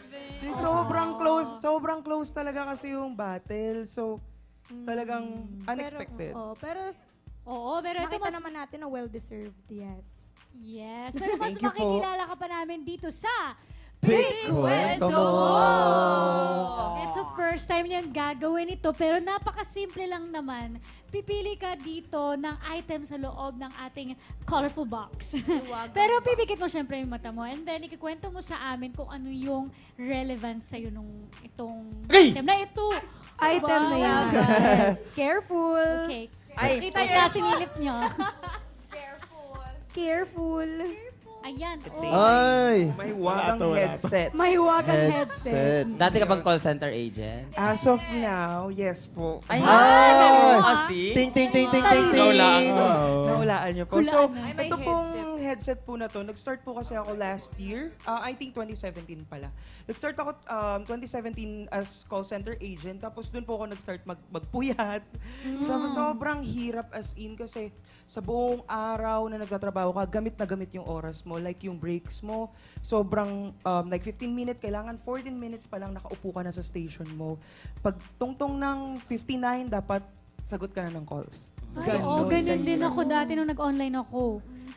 Sobrang close talaga kasi yung battle. So, talagang unexpected. Pero ito Makita mas... naman natin na well-deserved, yes. Yes, pero mas Thank you po. makikilala ka pa namin dito sa Big Kwento Mo! It's the first time niyang gagawin ito, pero napakasimple lang naman. Pipili ka dito ng item sa loob ng ating colorful box. Pero pipikit mo syempre yung mata mo, and then ikikwento mo sa amin kung ano yung relevance sa'yo nung itong item na ito. Item na yan. Yes. Careful. Okay. Ay, Kita niya sinilip niyo. Careful. Ayan. Oh. Ay! May wagang headset. May wagang headset. Dati ka bang call center agent? As of now, yes po. Ay! Ay! Ah, see? Ting, ting, ting, ting, ting, ting. Naulaan mo. Nahulaan niyo po. So, Ay, may ito pong headset po na to, nag-start po kasi ako last year. I think 2017 pala. Nag-start ako 2017 as call center agent. Tapos doon po ako nag-start magpuyat. Tapos sobrang hirap as in kasi sa buong araw na nagtatrabaho ka, gamit na gamit yung oras mo. Like yung breaks mo, sobrang like 15 minutes, kailangan 14 minutes pa lang nakaupo ka na sa station mo. Pag tungtong ng 59, dapat sagot ka na ng calls. Ay, oo, ganyan din ako dati nung nag-online ako.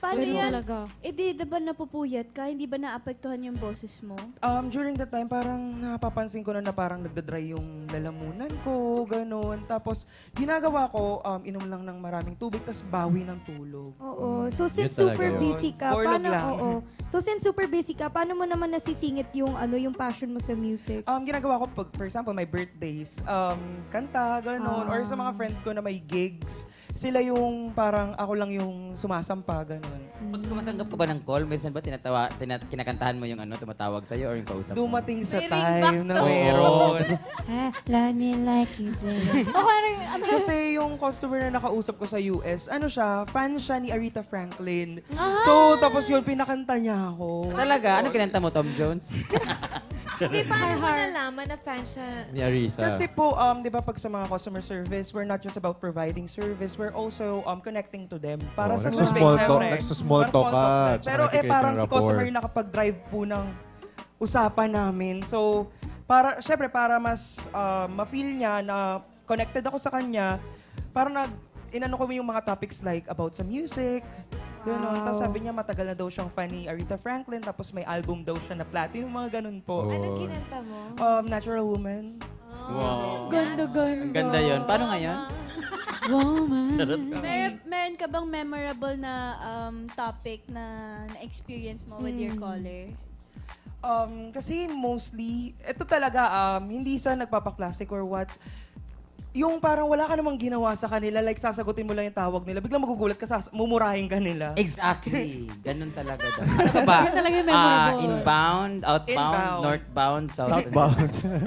Paano Ganun yan? talaga. Di ba napupuyat ka? Hindi ba naapektuhan yung boses mo? During that time, parang napapansin ko na parang nagdadry yung lalamunan ko, ganun. Tapos, ginagawa ko, inom lang ng maraming tubig, tapos bawi ng tulog. Oo. So since Yun talaga super yun. busy ka, Borlog paano lang. oo. So since super busy ka, paano mo naman nasisingit yung yung passion mo sa music? Ginagawa ko, for example, my birthdays, kanta, ganun. Or sa mga friends ko na may gigs, sila yung parang ako lang yung sumasampa, ganun. Pag kumasanggap ka ba ng call, minsan ba kinakantahan mo yung tumatawag sa'yo or yung kausap mo? Dumating sa May ring time back na to. mayroon. Let me like you do. Kasi yung customer na nakausap ko sa US, fan siya ni Aretha Franklin. So, tapos yun, pinakanta niya ako. Talaga? Ano kinanta mo, Tom Jones? Hindi, paano mo nalaman na fan siya? Ni Aretha. Kasi po, di ba pag sa mga customer service, we're not just about providing service, we're also connecting to them. Para sa nagsusmall survey, talk, syempre. nagsusmall Para talk small ka, talk lang. tsaka Pero nagkikreate parang ng si rapport. customer yung nakapag-drive po ng usapan namin. So, syempre, para mas ma-feel niya na connected ako sa kanya, parang inano ko yung mga topics like about sa music, gano'n. Tapos sabi niya matagal na daw siyang fan ni Aretha Franklin, tapos may album daw siya na platinum, mga ganun po. Anong kinanta mo? Natural Woman. Wow. Ganda. Ang ganda yun. Paano ngayon? Woman. Meron ka bang memorable na topic na na-experience mo with your caller? Kasi mostly, ito talaga, hindi sa nagpapaklasik or what, yung parang wala ka namang ginawa sa kanila, like sasagutin mo lang yung tawag nila, biglang magugulat ka, mumurahin ka nila. Exactly. Ganun talaga daw. Ano ka ba? Yan talaga yung memorable. Inbound, outbound, Inbound. northbound, Southbound.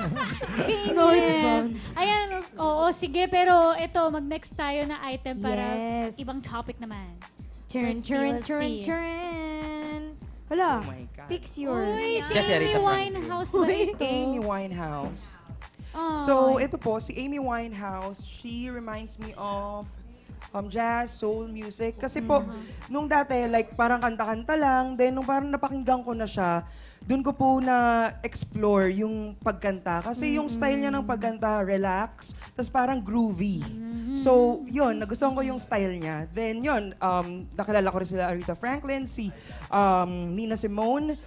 Yes. Ayan, oo, sige. Pero ito, mag-next tayo na item para Yes. ibang topic naman. Turn, Let's see, turn, let's turn, see. turn. Hala, Oh my God. fix your... Uy, si Siya si Amy Rita Franklin. Winehouse ba ito? Amy Winehouse. Oh. So, ito po, si Amy Winehouse, she reminds me of jazz, soul music. Kasi po, nung dati, like, parang kanta-kanta lang. Then, nung parang napakinggan ko na siya, dun ko po na-explore yung pagkanta. Kasi yung style niya ng pagkanta, relax, tapos parang groovy. So, yun, nagustuhan ko yung style niya. Then, yun, nakilala ko rin sila Aretha Franklin, si Nina Simone,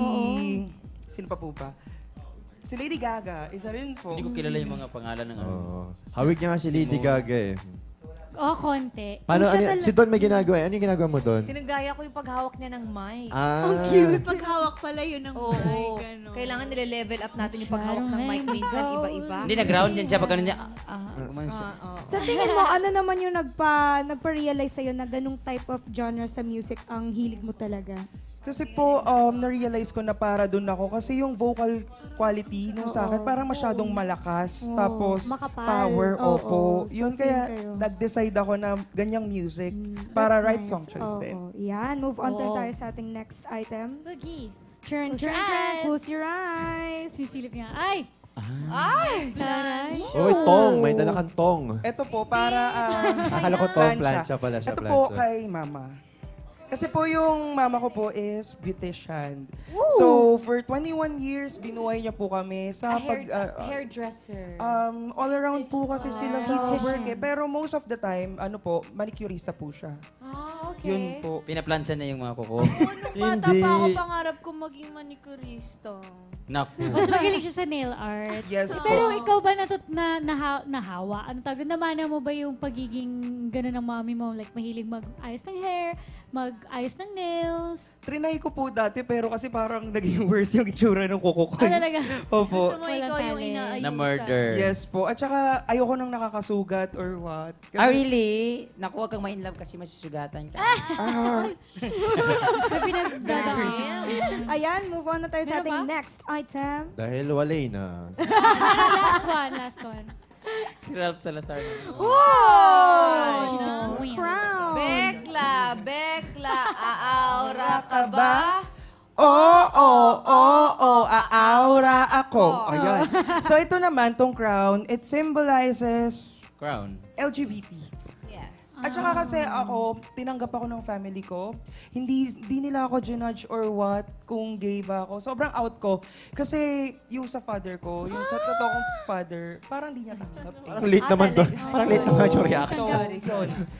sino pa po ba? Si Lady Gaga, isa rin po. Hindi ko kilala yung mga pangalan ng ano. Hawig niya nga si Lady Gaga eh. Oh, konti. Paano, siya si Don may ginagawa eh. Ano yung ginagawa mo, Don? Tinagaya ko yung paghawak niya ng mic. Ang Cute. Paghawak pala yun ng Oo. mic. Kailangan nile-level up natin yung paghawak ng mic. Minsan iba-iba. Hindi, nag-ground yan siya pag ganun niya. Gumanon siya. Sa tingin mo, ano naman yung nagpa-realize sa'yo na ganung type of genre sa music ang hilig mo talaga? Kasi po, na-realize ko na para dun ako. Kasi yung vocal quality nung sa akin, parang masyadong malakas. Tapos, Makapal. power, Oo. opo. So, Yun same kaya, kayo. nag-decide ako na ganyang music para That's write nice. song choice din. Oo. Yan, move on Oo. tayo sa ating next item. Boogie. Turn, Close your turn, turn. eyes. Close your eyes. Sisilip niya. Ay! Ay! Taray. Uy, tong. May dala kang tong. Ito po, para... Akala ko tong, plancha pala siya. Ito po plancha. kay mama. Kasi po yung mama ko po is beautician. So, for 21 years, binuhay niya po kami sa Hairdresser. all around po kasi sila sa work eh. Pero most of the time, manicurista po siya. Okay. Yun po. Pinaplansya niya yung mga kuko. Bata pa ako, pangarap ko maging manicurista. Naku. Mas magaling siya sa nail art. Yes Pero po. ikaw ba nahawa? Ano tawag? Namana mo ba yung pagiging gano'n ng mommy mo? Like, mahilig mag-ayos ng hair, mag-ayos ng nails? Trinay ko po dati, pero kasi parang naging worse yung itsura ng kuko ko. Ah, talaga? Opo. Gusto mo ikaw yung talent. inaayusan. Na murder. Yes po. At saka, ayoko nang nakakasugat or what. Really? Naku, huwag kang ma-inlove kasi masusugatan ka. May pinagdadaan. Ayan, move on na tayo sa Meron ating ba? next item. Dahil walay na. Last one. Si Ralph Salazar. She's a Oh, queen. crown. Bekla, aaura ka ba? Aura ako. Ayan. So ito naman, tong crown, it symbolizes Crown. LGBT. Yes. At saka kasi ako, tinanggap ako ng family ko. Hindi nila ako ginudge or what, kung gay ba ako. Sobrang out ko. Kasi yung sa father ko, yung sa totoo kong father, parang di niya tanggap. Parang late naman to. Parang late naman yung reaction. Sorry.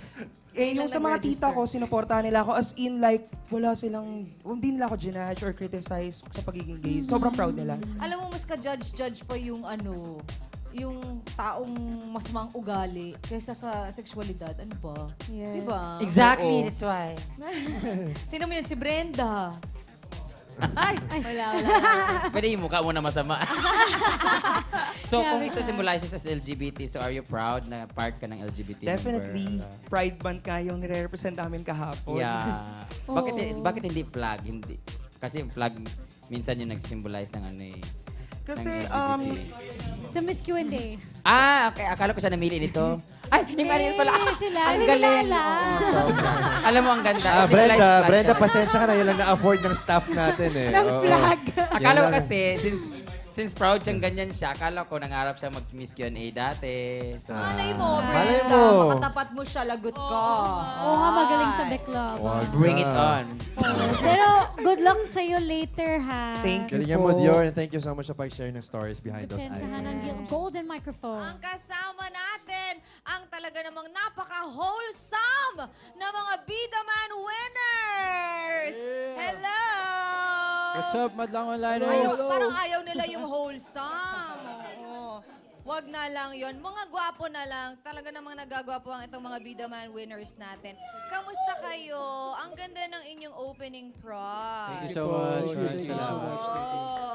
yung sa mga tita ko, sinuportahan nila ako. As in, like, wala silang, hindi nila ako ginudge or criticize sa pagiging gay. Sobrang proud nila. Alam mo, mas ka-judge pa yung yung taong masamang ugali kaysa sa sexualidad. Ano ba? Yes. Diba? Exactly, that's why. Tingnan mo yan, si Brenda. Ay, wala. Pwede yung mukha mo na masama. So, kung ito symbolizes as LGBT, so are you proud na part ka ng LGBT Definitely. member? Pride Month ka yung nire-represent namin kahapon. Yeah. Bakit hindi flag? Hindi. Kasi yung flag, minsan yung nagsisymbolize ng ano eh. Kasi, Sa Miss Q&A. Okay. Akala ko siya namili nito. Ay, yung kanina pala. Sila. Ang galing. Sobra. Alam mo, ang ganda. Brenda, pasensya ka na. Yun lang na-afford ng staff natin eh. Ng flag. Akala ko kasi, since proud siyang ganyan siya, akala ko nangarap siya mag-Miss Q&A dati. So, Malay mo, Malay Brenda. mo. Makatapat mo siya, lagot ka. Oo nga, magaling sa dekla. bring it on. Pero good luck sa'yo later, ha? Thank you Galingan po. mo, Dior, and thank you so much sa pag-share ng stories behind those Depensahan ng items. golden microphone. Ang kasama natin, ang talaga namang napaka-wholesome na mga Bida Man winners! Hello! What's up, Madlang Onliners? Parang ayaw nila yung wholesome. Oo. Wag na lang yon. Mga gwapo na lang. Talaga namang nagagwapo ang itong mga Bida Man winners natin. Kamusta kayo? Ang ganda ng inyong opening prop. Thank you so much. Thank you so much. Oo.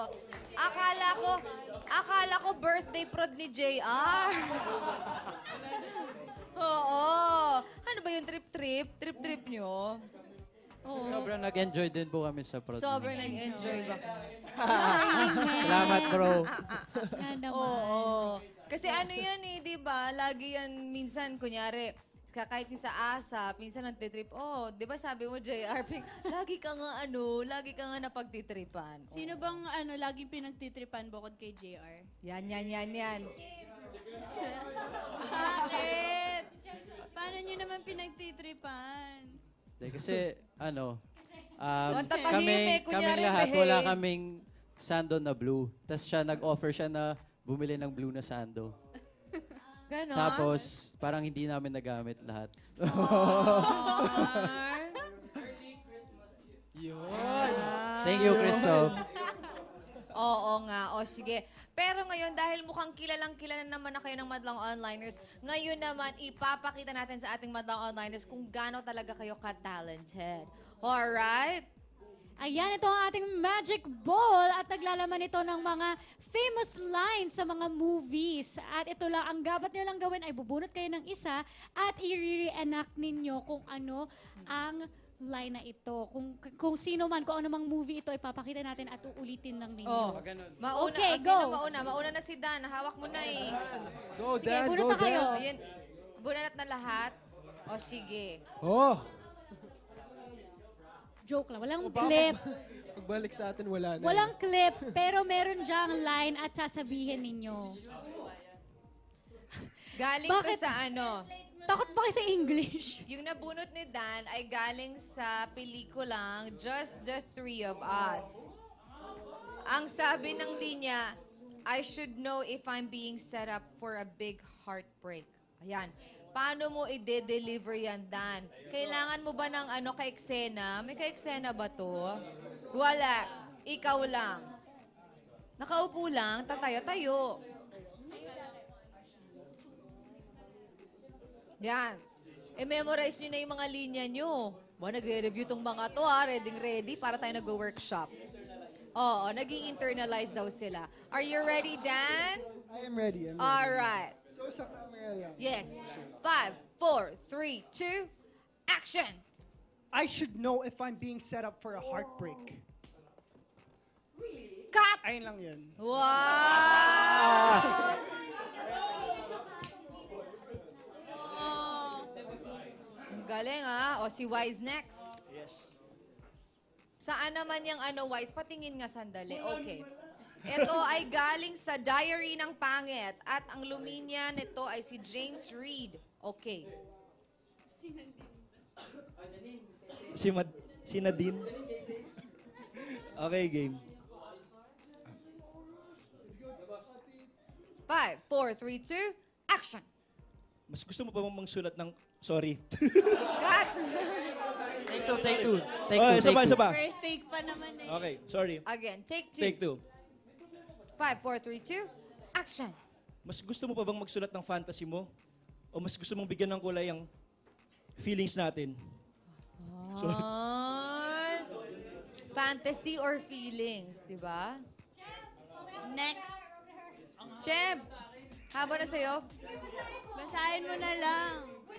Akala ko birthday prod ni JR. Oo. Ano ba yung trip-trip? Trip-trip nyo? Sobrang nag-enjoy din po kami sa prod. Sobrang nag-enjoy ba? Salamat, bro. Oo. Kasi ano yan eh, di ba? Lagi yan, minsan, kunyari, kahit yung sa ASAP, minsan nagtitrip, di ba sabi mo, JR, lagi ka nga napagtitripan. Sino bang laging pinagtitripan bukod kay JR? Yan. Bakit? Paano nyo naman pinagtitripan? Kasi, Tatahimik, kaming kunyari, lahat, behave. wala kaming sando na blue. Tapos nag-offer siya na bumili ng blue na sando. Ganon? Tapos, parang hindi namin nagamit lahat. Thank you, Christoph. Oo nga. Sige. Pero ngayon, dahil mukhang kilala naman na kayo ng Madlang Onliners, ngayon naman, ipapakita natin sa ating Madlang Onliners kung gaano talaga kayo ka-talented. Alright? Ayan, ito ang ating magic ball at naglalaman ito ng mga famous lines sa mga movies. At ito lang, ang dapat nyo lang gawin ay bubunot kayo ng isa at i-reenact ninyo kung ano ang line na ito. Kung sino man, kung ano mang movie ito, ipapakita natin at uulitin lang ninyo. Mauna. Okay, Sino go. mauna? Mauna na si Dan. Hawak mo na eh. Go, Sige, Dad. bunot Go, na kayo. Dad. Ayan. Bunanat na lahat. Sige. Joke lang. Walang clip. Pagbalik sa atin, wala na. Walang clip, pero meron dyang line at sasabihin ninyo. Galing Bakit? to sa ano? Takot ba kayo sa English? Yung nabunot ni Dan ay galing sa pelikulang Just the Three of Us. Ang sabi ng linya, I should know if I'm being set up for a big heartbreak. Ayan. Paano mo i-deliver yan, Dan? Kailangan mo ba ng ka-eksena? May ka-eksena ba to? Wala. Ikaw lang. Nakaupo lang, tatayo-tayo. Yan. I-memorize nyo na yung mga linya nyo. Nagre-review tong mga to ready para tayo nag-workshop. Oo, nag-i-internalize daw sila. Are you ready, Dan? I am ready. All right. So, sa camera lang. Yes. 5, 4, 3, 2, action! I should know if I'm being set up for a heartbreak. Cut! Ayun lang yun. Wow! Ang galing si Wise next. Yes. Saan naman yung Wise? Patingin nga sandali. Okay. Ito ay galing sa Diary ng Pangit at ang luminya nito ay si James Reid. Okay. Si Nadine. Okay, game. 5, 4, 3, 2, action! Mas gusto mo pa bang Sorry. Cut! Take two, take two. Take Okay, two, take two. First take pa naman eh. Okay, sorry. Again, take 2. Take 2. 5, 4, 3, 2. Action! Mas gusto mo pa bang magsulat ng fantasy mo? O mas gusto mong bigyan ng kulay ang feelings natin? Sorry. Fantasy or feelings, di ba? Next. Cheb, haba na sa'yo? Basahin mo na lang.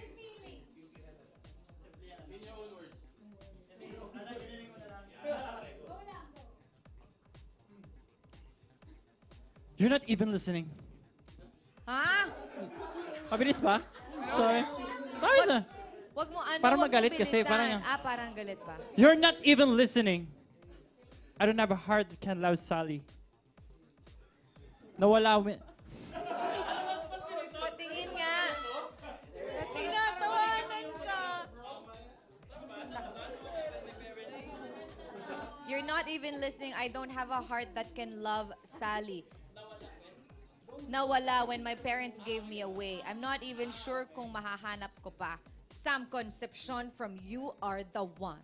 You're not even listening. Ha? Mabilis ba? Sorry. Mabilis na. Wag mo ano, Parang wag mo magalit kasi, bilisan. parang yung- Parang galit ba? You're not even listening. I don't have a heart that can love Sally. Nawala mo. Patingin nga. Tinatawanan ka. You're not even listening. I don't have a heart that can love Sally. Nawala when my parents gave me away. I'm not even sure kung mahahanap ko pa. Sam Concepcion from You Are the One.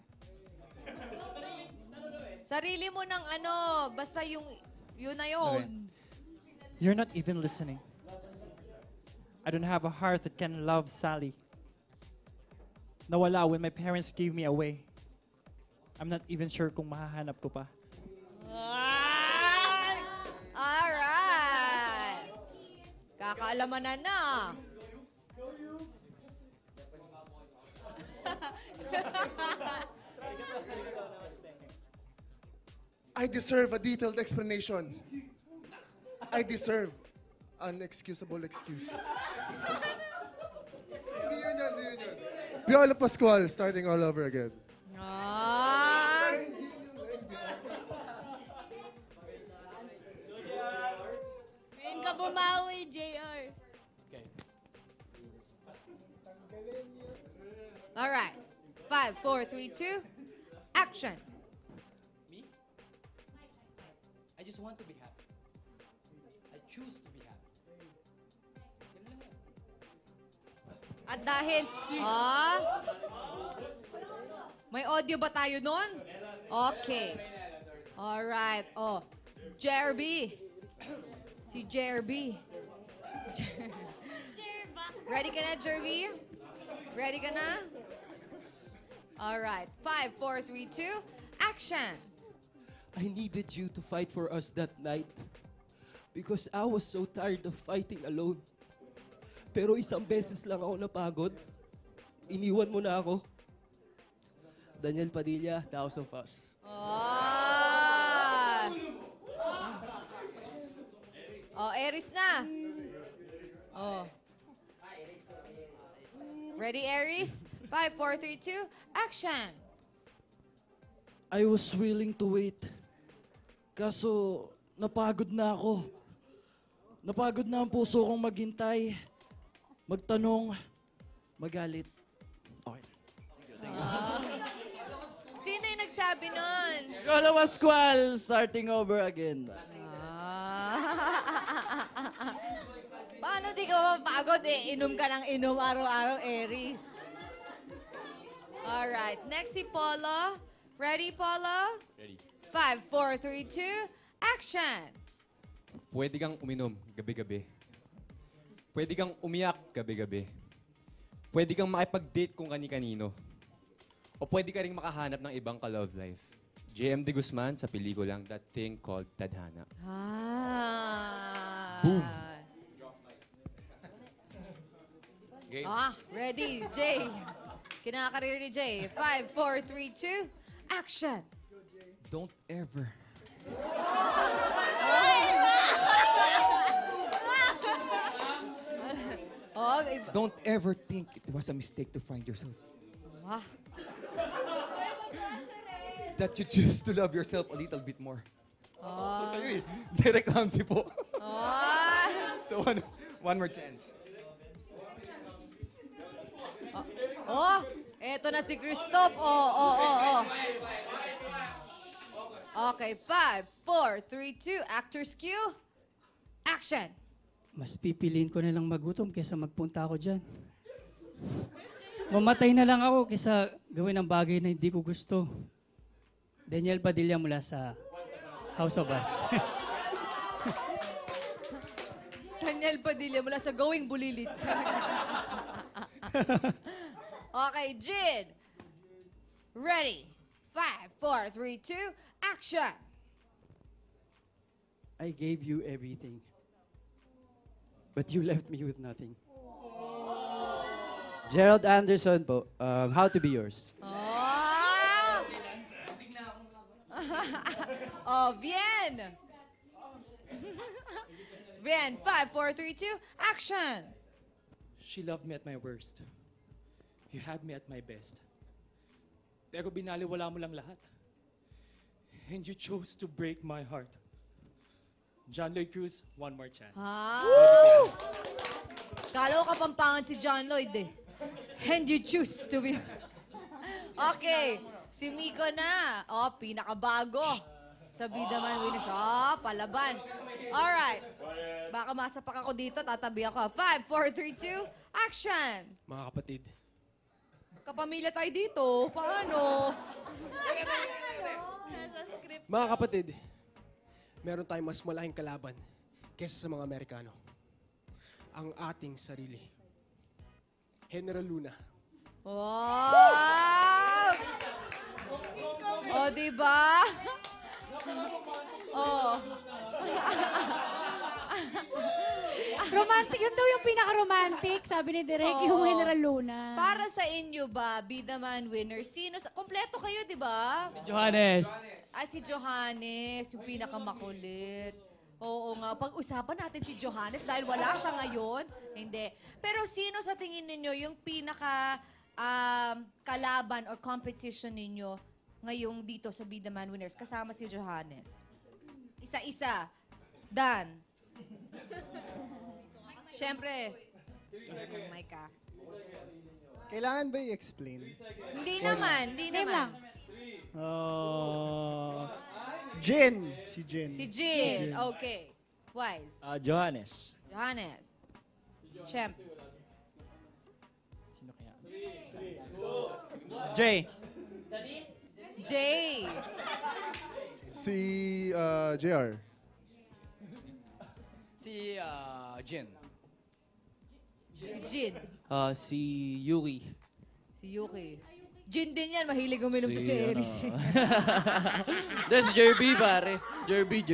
Sarili mo ng ano, basta yung, yun na yun. You're not even listening. I don't have a heart that can love Sally. Nawala when my parents gave me away. I'm not even sure kung mahahanap ko pa. Alright. Kakaalamanan na. I deserve a detailed explanation. I deserve an excusable excuse. Hindi yun yan, hindi yun yan. Piolo Pascual, starting all over again. Ngayon ka bumawi, JR. Alright. 5, 4, 3, 2. Action. I just want to be happy. I choose to be happy. At dahil, may audio ba tayo nun? Okay. Alright. Oh, JRB. Si JRB. Ready ka na, JRB? Ready ka na? Alright. 5, 4, 3, 2. Action. I needed you to fight for us that night because I was so tired of fighting alone. Pero isang beses lang ako napagod. Iniwan mo na ako. Daniel Padilla, The House of Us. Oh, Aries na. Oh. Ready, Aries? 5, 4, 3, 2. Action. I was willing to wait. Kaso, napagod na ako. Napagod na ang puso kong maghintay. Magtanong, magalit. Okay. Sino yung nagsabi nun? Piolo Pascual, starting over again. Paano di ka mapapagod eh? Inom ka ng inom araw-araw, Aries. Alright, next si Paula. Ready, Paula? Ready. 5, 4, 3, 2, action! Pwede kang uminom gabi-gabi. Pwede kang umiyak gabi-gabi. Pwede kang makipag-date kung kani-kanino. O pwede ka rin makahanap ng ibang ka-love life. J.M. De Guzman sa pelikulang That Thing Called Tadhana. Boom! Game. Ready, Jay. Kinakarir ni Jay. 5, 4, 3, 2, action! Don't ever. Don't ever think it was a mistake to find yourself. That you choose to love yourself a little bit more. Sa'yo eh. Direct Hamsi po. So one more chance. Oh, eto na si Christoph. Oh. Okay, 5, 4, 3, 2, actor's cue. Action! Mas pipiliin ko na lang magutom kaysa magpunta ako dyan. Mamatay na lang ako kaysa gawin ang bagay na hindi ko gusto. Daniel Padilla mula sa House of Us. Daniel Padilla mula sa Going Bulilit. Okay, Jin. Ready. 5, 4, 3, 2, action! I gave you everything. But you left me with nothing. Gerald Anderson po, How to Be Yours. Oh, bien! Bien, 5, 4, 3, 2, action! She loved me at my worst. You had me at my best. Pero binaliwala mo lang lahat. And you chose to break my heart. John Lloyd Cruz, one more chance. Woo! Kala ko kapampangan si John Lloyd eh. And you choose to be... Okay, si Miko na. Oh, pinakabago. Sa Bidaman Winners. Oh, palaban. Alright. Baka masapak ako dito, tatabi ako. 5, 4, 3, 2, action! Mga kapatid, Kapamilya tayo dito. Paano? mga kapatid, meron tayong mas malaking kalaban kaysa sa mga Amerikano. Ang ating sarili. General Luna. Wow! Oh, diba? Oh. Romantic, yun daw yung pinaka-romantic, sabi ni Direk, yung Oo. General Luna. Para sa inyo ba, Bidaman winner, sino? Kompleto kayo, di ba? Johannes. Ah, si Johannes, yung pinakamakulit. Oo nga, pag-usapan natin si Johannes dahil wala siya ngayon. Hindi. Pero sino sa tingin ninyo yung pinaka kalaban or competition ninyo ngayong dito sa Bidaman Winners kasama si Johannes? Isa-isa. Dan. Siyempre. May ka. Kailangan ba i-explain? Hindi naman, hindi naman. Jin. Si Jin. Si Jin. Okay. Wise. Johannes. Johannes. Champ. Jay. Jay. Si JR. Si Jin. Si Jin. Si Yuri. Si Yuki. Jin din yan. Mahilig uminom to si Eris. That's Jerby, pare. Jerby.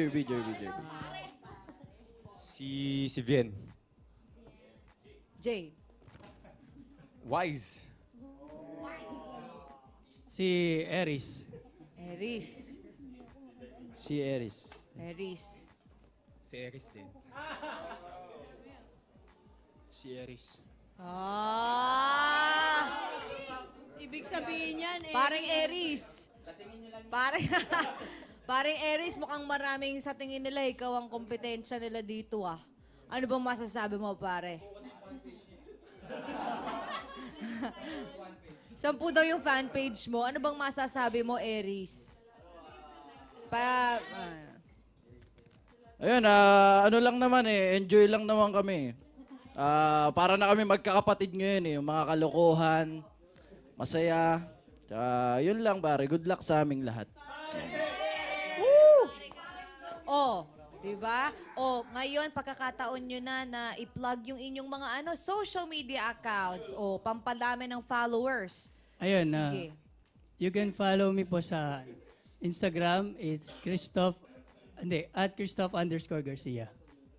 Si Vien. Jay. Wise. Si Eris. Eris. Si Eris. Eris. Si Eris din. Si Eris. Ibig sabihin yan, Parang Eris. Parang Eris, mukhang maraming sa tingin nila, ikaw ang kompetensya nila dito ah. Ano bang masasabi mo, pare? 10 daw yung fan page mo. Ano bang masasabi mo, Eris? Ayun, ano lang naman enjoy lang naman kami. Para na kami magkakapatid ngayon yung mga kalokohan, masaya. Yun lang pare, good luck sa aming lahat. Oh, di ba? Oh, ngayon pagkakataon nyo na i-plug yung inyong mga social media accounts o pampadami ng followers. Ayun, Sige. you can follow me po sa Instagram. It's @Christoph_Garcia.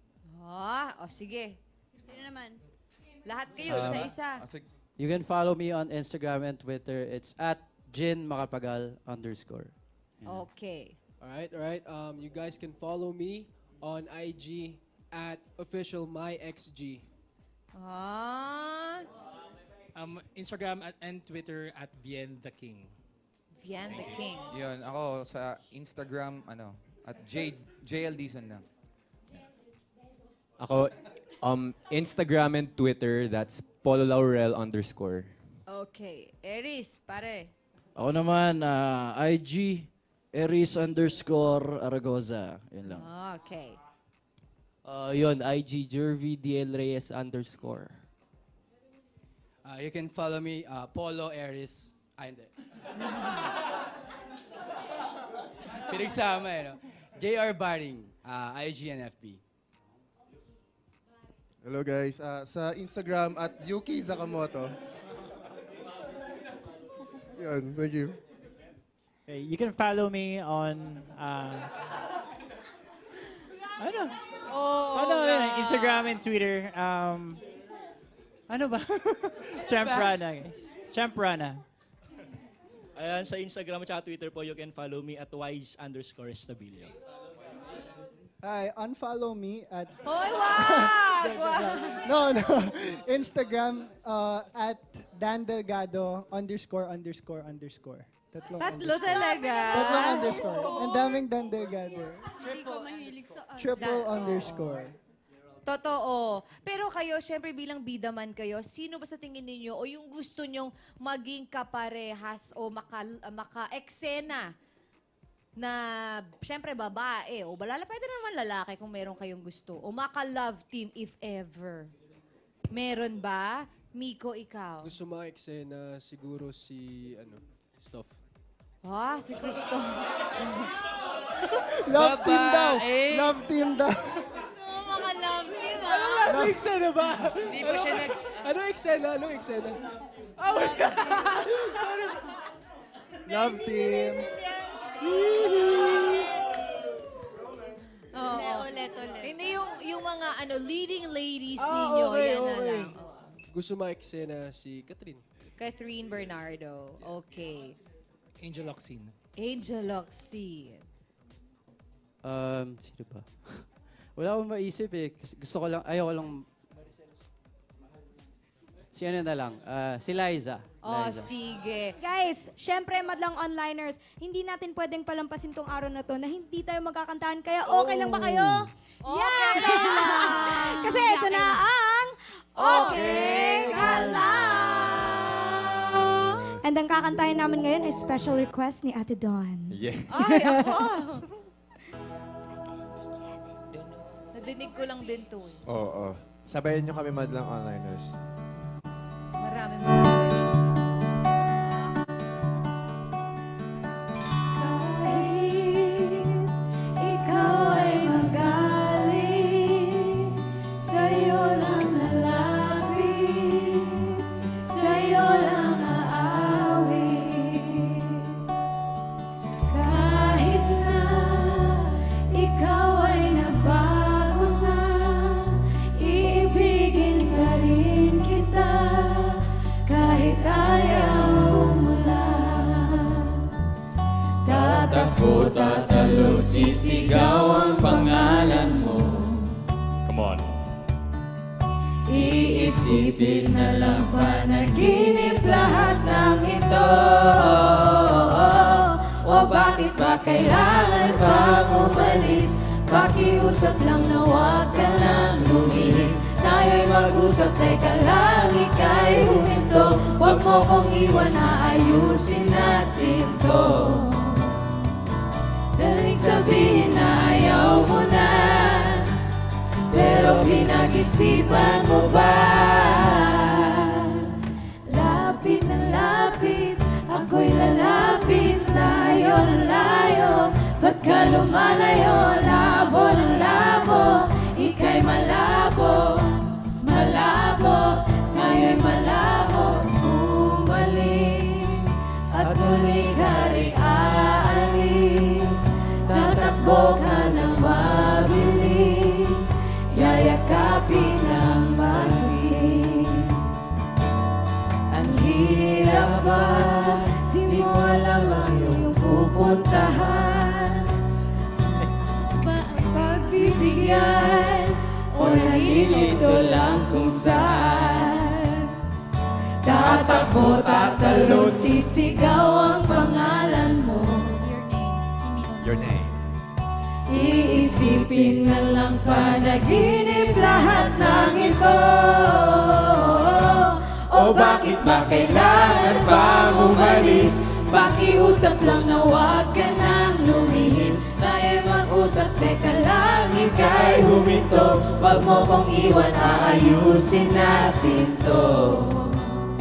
Sige. Sino naman? Lahat kayo, isa-isa. You can follow me on Instagram and Twitter. It's @JinMakapagal_. Okay. Alright. You guys can follow me on IG @officialmyxg. Instagram and Twitter @VienTheKing. Vien the King. Yun, ako sa Instagram, JL Dizon lang. Ako, Instagram and Twitter, that's PoloLaurel_. Okay. Eris, pare. Ako naman, IG, Eris_Aragoza. Yun lang. Okay. Yun, IG, Jervy DL Reyes_. You can follow me, Polo Aries. Hindi. Pinagsama no? JR Baring, IG and FB. Hello guys, sa Instagram at Yuki Sakamoto. Yan, thank you. Okay, you can follow me on Instagram and Twitter. Ano ba? Champrana, guys. Champrana. Ayan, sa Instagram at Twitter po, you can follow me at wise_estabilio. Hi, unfollow me at... Hoy, wag! No. Instagram at Dan Delgado ____. Tatlo talaga? Tatlong underscore. Ang daming Dan Delgado. Triple underscore. Totoo. Pero kayo, syempre bilang bidaman kayo, sino ba sa tingin ninyo o yung gusto nyong maging kaparehas o maka-eksena na syempre babae o pwede naman lalaki kung meron kayong gusto o maka-love team if ever. Meron ba? Miko, ikaw? Gusto ma-eksena siguro si, Stoff. Si Christoph. Love team daw. Love team daw. Mga love team, Ano eksena ba? Hindi pa siya nag... Anong eksena? Love team. Ulit. Hindi yung mga leading ladies ninyo. Yan na lang. Gusto ma-eksena si Catherine. Catherine Bernardo. Okay. Angel Oxine. Angel Oxine. Sino ba? Wala akong maisip eh. Gusto ko lang, ayoko lang. Si ano na lang, si Liza. Liza. Sige. Guys, syempre, madlang onliners, hindi natin pwedeng palampasin tong araw na to na hindi tayo magkakantahan. Kaya okay lang ba kayo? Okay lang! Kasi ito na ang Okay Ka Lang! And ang kakantahin namin ngayon ay special request ni Ate Dawn. Yeah. Ay, ako! Nadinig ko lang din to. Oo. Sabayan nyo kami madlang onliners. Maraming Ikaw ay magaling, sa'yo lang lalapit, sa'yo lang aawit. Kahit na ikaw ay nagbago na, iibigin pa rin kita, kahit ayaw mo lang. Tatakbo, tatalo, sisigaw ang pangalan mo. Come on. Iisipin na lang panaginip lahat ng ito. O bakit ba kailangan pang umalis? Pakiusap lang na huwag ka lang lumilis. Tayo'y mag-usap, teka lang, ika'y huminto. Huwag mo kong iwan, aayusin natin to. Daling sabihin na ayaw mo na, pero pinag-isipan mo ba? Lapit na lapit, ako'y lalapit, layo na layo. Ba't ka lumalayo? Labo ng labo, ika'y malabo, malabo, tayo'y malabo. Bumalik at muli ka rin aalis. Tatakbo ka ng mabilis, yayakapin ang mahigpit. Ang hirap ba? Di mo alam ang iyong pupuntahan. Ba ang pagbibigyan o nalilito lang kung saan? Tatakbo, tatalo, sisigaw ang pangalan mo. Your name. Iisipin na lang panaginip lahat ng ito. O bakit ba kailangan pang umalis? Pakiusap lang na huwag ka nang lumihis. Tayo'y mag-usap, teka lang, ika'y huminto. Huwag mo kong iwan, aayusin natin to.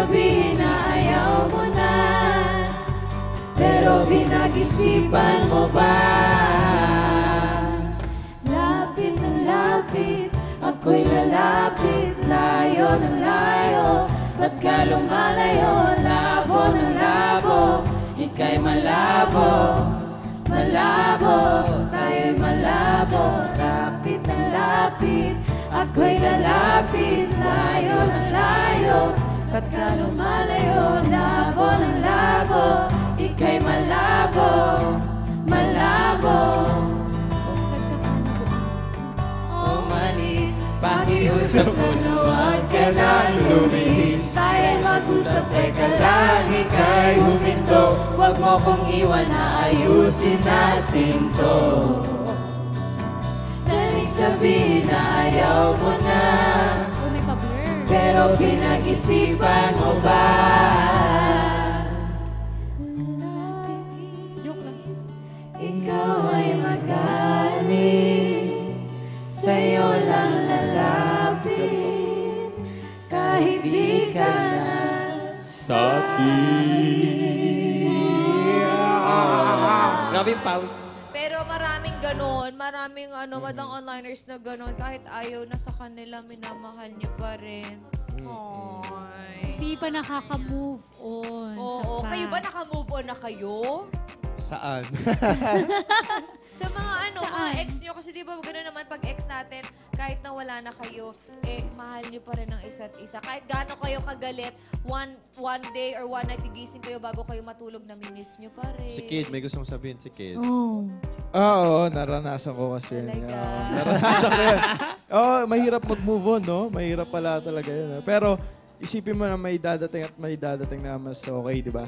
sabihin na ayaw mo na, pero pinag-isipan mo ba? Lapit na lapit, ako'y lalapit, layo na layo. Ba't ka lumalayo? Labo ng labo, ika'y malabo. Malabo, tayo'y malabo. Lapit na lapit, ako'y lalapit, layo na layo. Ba't ka lumalayo? Labo ng labo, ika'y malabo. Malabo. Umalis, pakiusap mo na huwag ka nang lumihis. Tayo'y mag-usap, teka lang, ika'y huminto. Huwag mo kong iwan, ayusin natin to. Daling sabihin na ayaw mo na, pero pinag-isipan mo ba? Ikaw ay magaling, sa'yo lang lalapit, kahit di ka na Grabe pause. Pero maraming ganon, maraming madang onliners na ganon, kahit ayaw na sa kanila, minamahal niyo pa rin. Hindi pa nakaka-move on. Oo, sa kayo ba past. naka-move on na kayo? Saan? Sa mga mga ex nyo, kasi di ba gano'n naman pag ex natin, kahit na wala na kayo, mahal nyo pa rin ang isa't isa. Kahit gaano kayo kagalit, one day or one night tigising kayo bago kayo matulog, namimiss nyo pa rin. Si Kid, may gustong sabihin si Kid. Oo, naranasan ko kasi. Naranasan ko yan. Mahirap mag-move on, no? Mahirap pala talaga yun. Pero isipin mo na may dadating at may dadating na mas okay, di ba?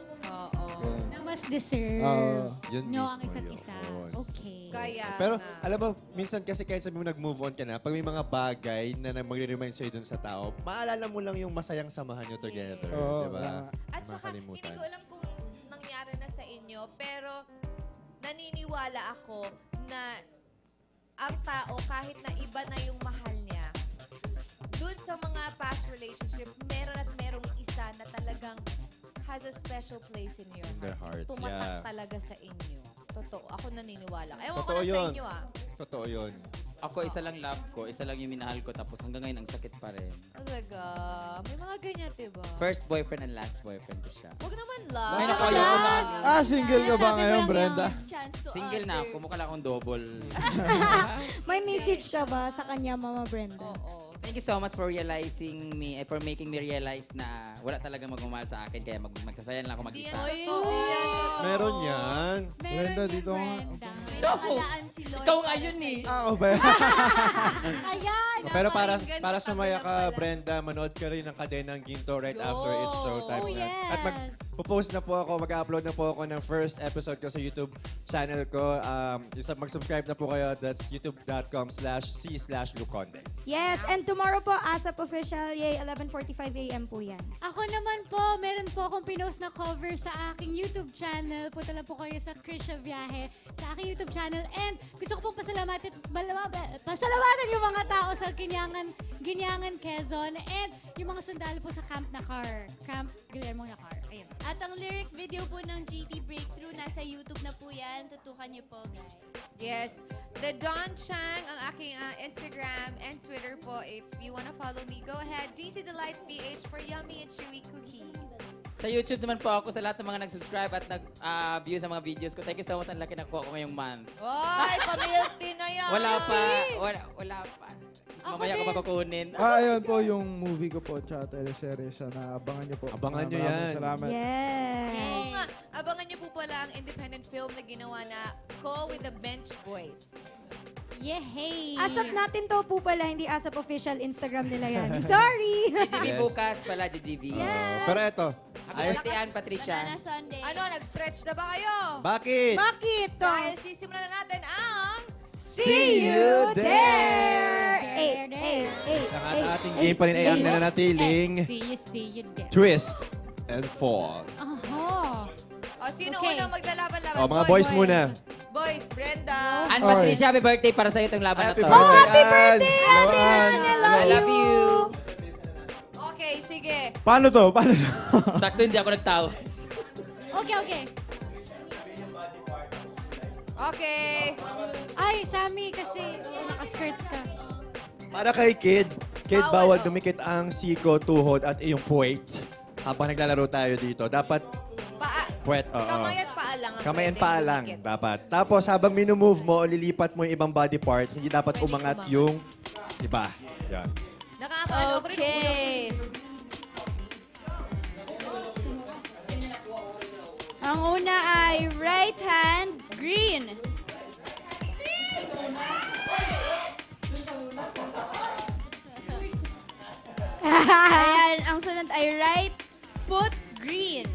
Na mas deserve Yun nyo mismo ang isa't yun. isa. Oo. Okay. Pero alam mo, minsan kasi kahit sabi mo nag-move on ka na, pag may mga bagay na magre-remind sa'yo dun sa tao, maalala mo lang yung masayang samahan nyo together. Oo, di ba? At saka, hindi ko alam kung nangyari na sa inyo, pero naniniwala ako na ang tao, kahit na iba na yung mahal niya, dun sa mga past relationship, meron at merong isa na talagang has a special place in your their heart. hearts, Tumatak yeah. talaga sa inyo. Totoo. Ako naniniwala. Ewan ko Totoo na sa yun. inyo Totoo yun. Ako, isa lang love ko, isa lang yung minahal ko, tapos hanggang ngayon ang sakit pa rin. Talaga. May mga ganyan, diba? First boyfriend and last boyfriend ko siya. Huwag naman love. Ay, naku, ayoko na. Single ka ba ngayon, Brenda? Single na, kumukha lang akong double. May message ka ba sa kanya, Mama Brenda? Oo. Thank you so much for realizing me, for making me realize na wala talagang magmamahal sa akin, kaya magsasayan lang ako mag-isa. Meron yan. Brenda, dito nga. Ikaw nga yun eh. Ako ba yan? Ayan! Pero para sumaya ka, Brenda, manood ka rin ng Kadenang Ginto right after it's showtime Oh, na. yes. At mag-post na po ako, mag-upload na po ako ng first episode ko sa YouTube channel ko. Mag-subscribe na po kayo. That's youtube.com/c/Luconde. Yes, and tomorrow po, ASAP Official, yay, 11:45 a.m. po yan. Ako naman po, meron po akong pinost na cover sa aking YouTube channel. Punta lang po kayo sa Krisha Viaje sa aking YouTube channel. And gusto ko pong pasalamatan yung mga tao sa Ginyangan, Quezon. And yung mga sundalo po sa Camp Nakar. Camp Guillermo Nakar. Ayun. At ang lyric video po ng GT Breakthrough, nasa YouTube na po yan. Tutukan niyo po, guys. Yes. The Don Chang, ang aking Instagram and Twitter po. If you wanna follow me, go ahead. DC Delights PH for yummy and chewy cookies. Sa YouTube naman po ako sa lahat ng mga nag-subscribe at nag-view sa mga videos ko. Thank you so much. Ang laki na ko ngayong month. Ay, pamilti na yan! Wala pa. Wala pa. Mamaya ko makukunin. Ayun po yung movie ko po, tsaka teleserye siya na abangan niyo po. Abangan niyo Maraming yan. Salamat. Oo nga. Abangan niyo po pala ang independent film na ginawa na Ko with the Bench Boys. Yehey! ASAP natin to po pala, hindi ASAP Official Instagram nila yan. Sorry! GGB bukas pala, GGB. Pero eto, Ayos Tian, Patricia. Ano, nag-stretch na ba kayo? Bakit? Bakit? Dahil sisimulan na natin ang... See you there! Ang ating game pa rin ay ang nananatiling See you there. Twist and Fall. Aha. O, sino Okay. unang maglalaban-laban? O, mga boys muna. Boys, Brenda. Ann Patricia, happy birthday para sa itong laban na to. Oh, happy birthday, Ate Ann! I love you. Okay, sige. Paano to? Paano to? Sakto hindi ako nagtawa. Okay. Okay. Ay, Sammy, kasi nakaskirt ka. Para kay Kid. Kid, bawal dumikit ang siko, tuhod at iyong puwet. Habang naglalaro tayo dito. Dapat puwet, oo. Kamay at paa lang. Kamay and paa lang, dapat. Tapos habang minumove mo o lilipat mo yung ibang body part, hindi dapat umangat yung iba. Yan. Okay. Ang una ay right hand, green. Ayan, ang sunod ay right foot, green.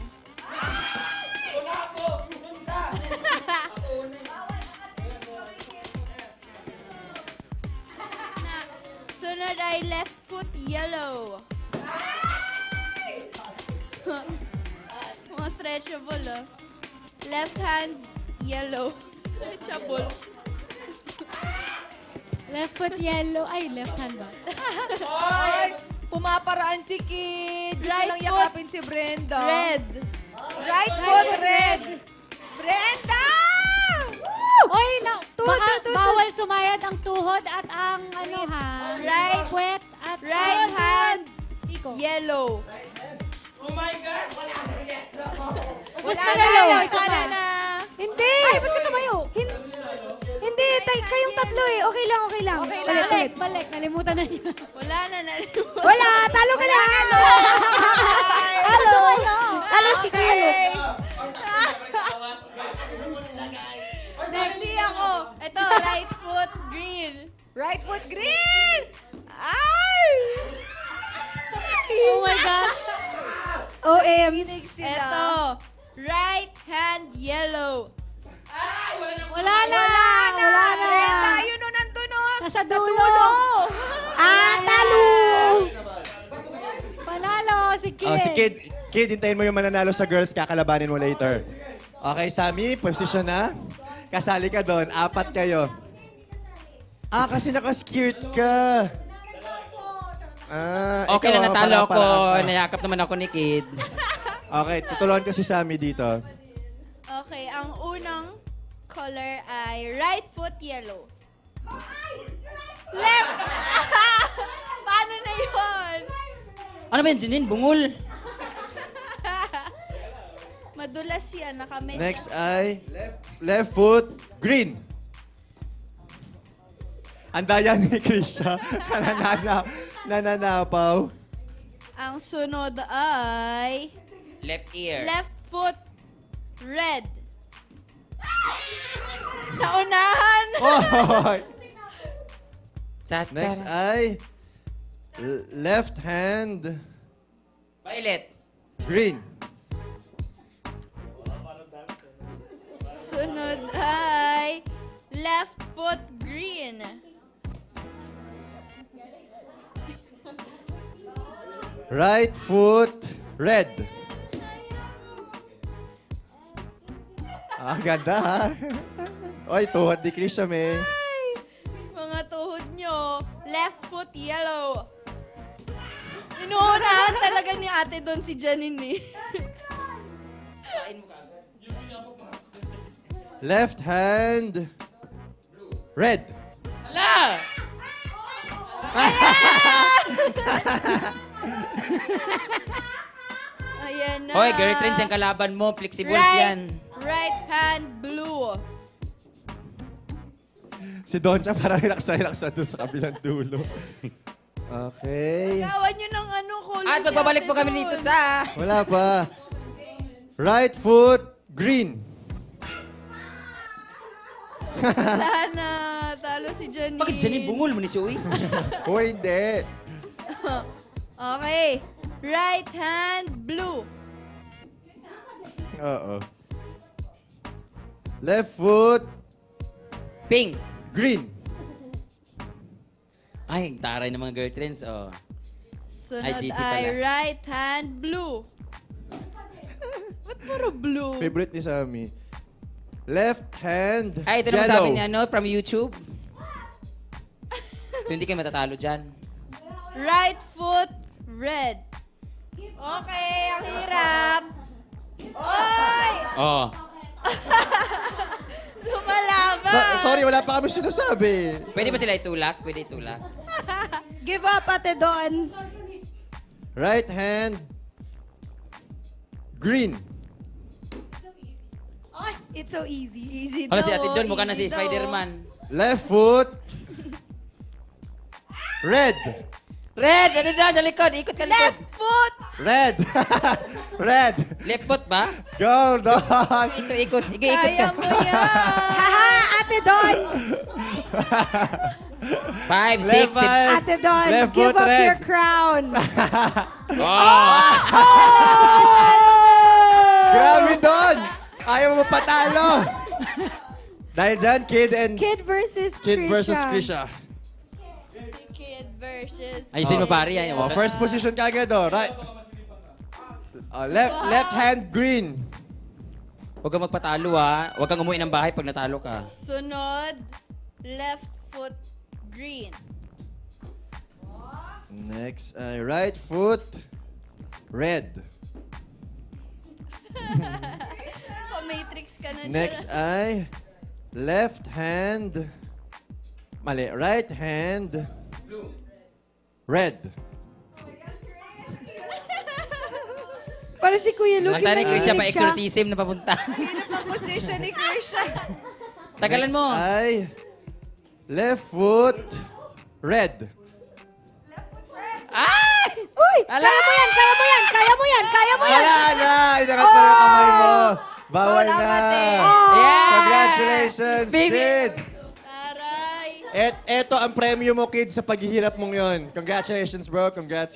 Sunod ay left foot, yellow. Mga stretchable, oh. Left hand, yellow. Stretchable. Left foot yellow. Ay, left hand ba? Ay, pumaparaan si Kid. Gusto Right lang foot, yakapin si Brenda. red. Right foot, red. Brenda! Oy, bawal sumayad ang tuhod at ang ano ha? Right. Puwet at Right hand, siko. yellow. Oh my God! Wala na, na, yellow. wala na. Hindi! Ay, ba't ka tumayo? Hindi, kayong tatlo eh. Okay lang. Okay lang. Balik. Nalimutan na niya. Wala na. Wala! Talo ka na! Talo! Talo si Kid. Next ako. Ito, right foot, green. Right foot, green! Ay! Oh my gosh. OMs. Ito, right hand, yellow. Wala na. Brenda, yun o, nandun o. Nasa dulo. Talo! Panalo si Kid. Oh, si Kid. Kid, hintayin mo yung mananalo sa girls, kakalabanin mo later. Okay, Sammy, position na. Kasali ka doon. 4 kayo. Kasi nakaskirt ka. Okay ikaw, na natalo ako. para. Nayakap naman ako ni Kid. Okay, tutulungan ko si Sammy dito. Okay, ang unang color ay right foot, yellow. Left! Paano na yun? Ano ba yun, Janine? Bungol. Madulas yan, nakamedya. Next ay left foot, green. Ang daya ni Krisha. Nananapaw. Ang sunod ay Left ear. left foot, red. Naunahan! Oh! Cha-cha. Next ay left hand, Violet. green. Sunod ay left foot, green. Right foot, red. Ganda ha. Oy, tuhod ni Krisha, may. Mga tuhod nyo, left foot, yellow. Inuunahan talaga ni ate doon si Janine eh. Left hand, red. Hala! Ayan na. Hoy, girl trends yung kalaban mo. Flexibles yan. Right hand, blue. Si Doncha parang relax na doon sa kabilang dulo. Okay. Gawan nyo ng ano, kulay At magbabalik po kami dito sa... Wala pa. Right foot, green. Wala na. Talo si Janine. Bakit Janine bungol mo ni Zoe? Hoy, hindi. Okay. Right hand, blue. Oo. Left foot, pink. Green. Ay, taray ng mga girl trends. Oh. Sunod IGT ay pala. right hand, blue. Ba't puro blue? Favorite ni Sammy. Left hand, Ay, ito naman sabi niya, no? From YouTube. So, hindi kayo matatalo dyan. Right foot, red. Okay, ang hirap. Oy! Oh. Lumalaban. Sorry, wala pa kami sinasabi. Pwede ba sila itulak? Pwede itulak. Give up, Ate Don. Right hand. Green. Oh, it's so easy. Easy Hala, si Ate Don, mukha na si easy daw. Spider-Man. Left foot. Red. Red! Ate Don, sa likod. Ikot ka likod. Left foot. Red. Red. Left foot ba? Go, Don. Ito, ikot. Ikot ka. Kaya mo yan. Haha, Ate Don. 5, 6, 7. Ate Don, Left give foot, up red. your crown. Grabe, Don. Ayaw mo patalo. Dahil dyan, Kid versus Krisha. Kid versus... Ayusin mo pare. Yan. Oh, first position kagad, oh. Right. Left hand, green. Huwag kang magpatalo, ha. Huwag kang umuwi ng bahay pag natalo ka. Sunod, left foot green. Next, right foot, red. Pa-matrix ka na Next ay left hand, mali, right hand, red. Para si Kuya Luke. Ang ni Krisha pa exorcism na papunta. Hirap ang position ni Krisha. Tagalan mo. Next ay left foot, red. Ay! Uy! Kaya mo yan! Kaya mo yan! Kaya mo yan! Kaya mo yan! Wala na! Inakat mo yung kamay mo. Bawal na. Yeah! Congratulations, Baby. Sid. Taray. Eto ang premyo mo, kid, sa paghihirap mong yon. Congratulations, bro. Congrats.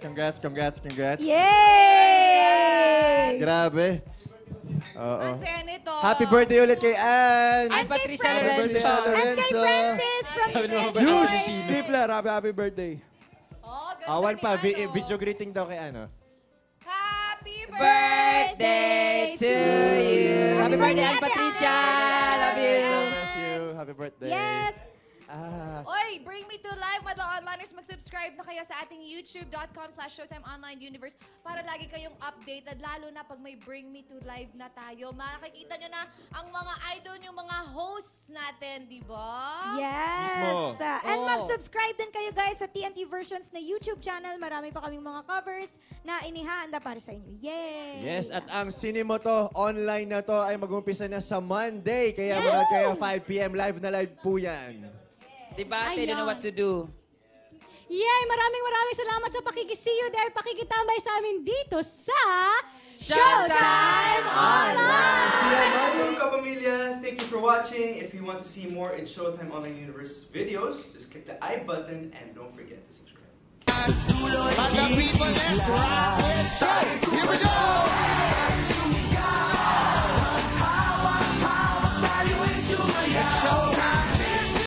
Yay! Grabe. Oo. Ang saya nito. Happy birthday ulit kay Ann. Ann Patricia Happy birthday, Lorenzo. Ann And kay Lorenzo. Francis from the Huge! Stifler, happy birthday. Oh, ganda One ni pa, ano. video greeting daw kay ano. Happy Birthday to you. Happy birthday, Ann Patricia. Love you. Bless you. Happy birthday. Yes! Oy, Bring Me to Life, Madlang Onliners, mag-subscribe na kayo sa ating youtube.com/ShowtimeOnlineUniverse para lagi kayong updated, lalo na pag may Bring Me to Live na tayo. Makikita nyo na ang mga idol, yung mga hosts natin, di ba? Yes! Mismo. And mag-subscribe din kayo guys sa TNT Versions na YouTube channel. Marami pa kaming mga covers na inihanda para sa inyo. Yay! Yes, at ang Cinema to, online na to, ay mag-umpisa na sa Monday. Kaya manood kayo 5 p.m. live na live po yan. Diba, they don't know what to do. Yay! Maraming salamat sa pakikisiyo dahil pakikitambay sa amin dito sa Showtime Online! Welcome, Kapamilya. Thank you for watching. If you want to see more in Showtime Online Universe videos, just click the I button and don't forget to subscribe. Here we go!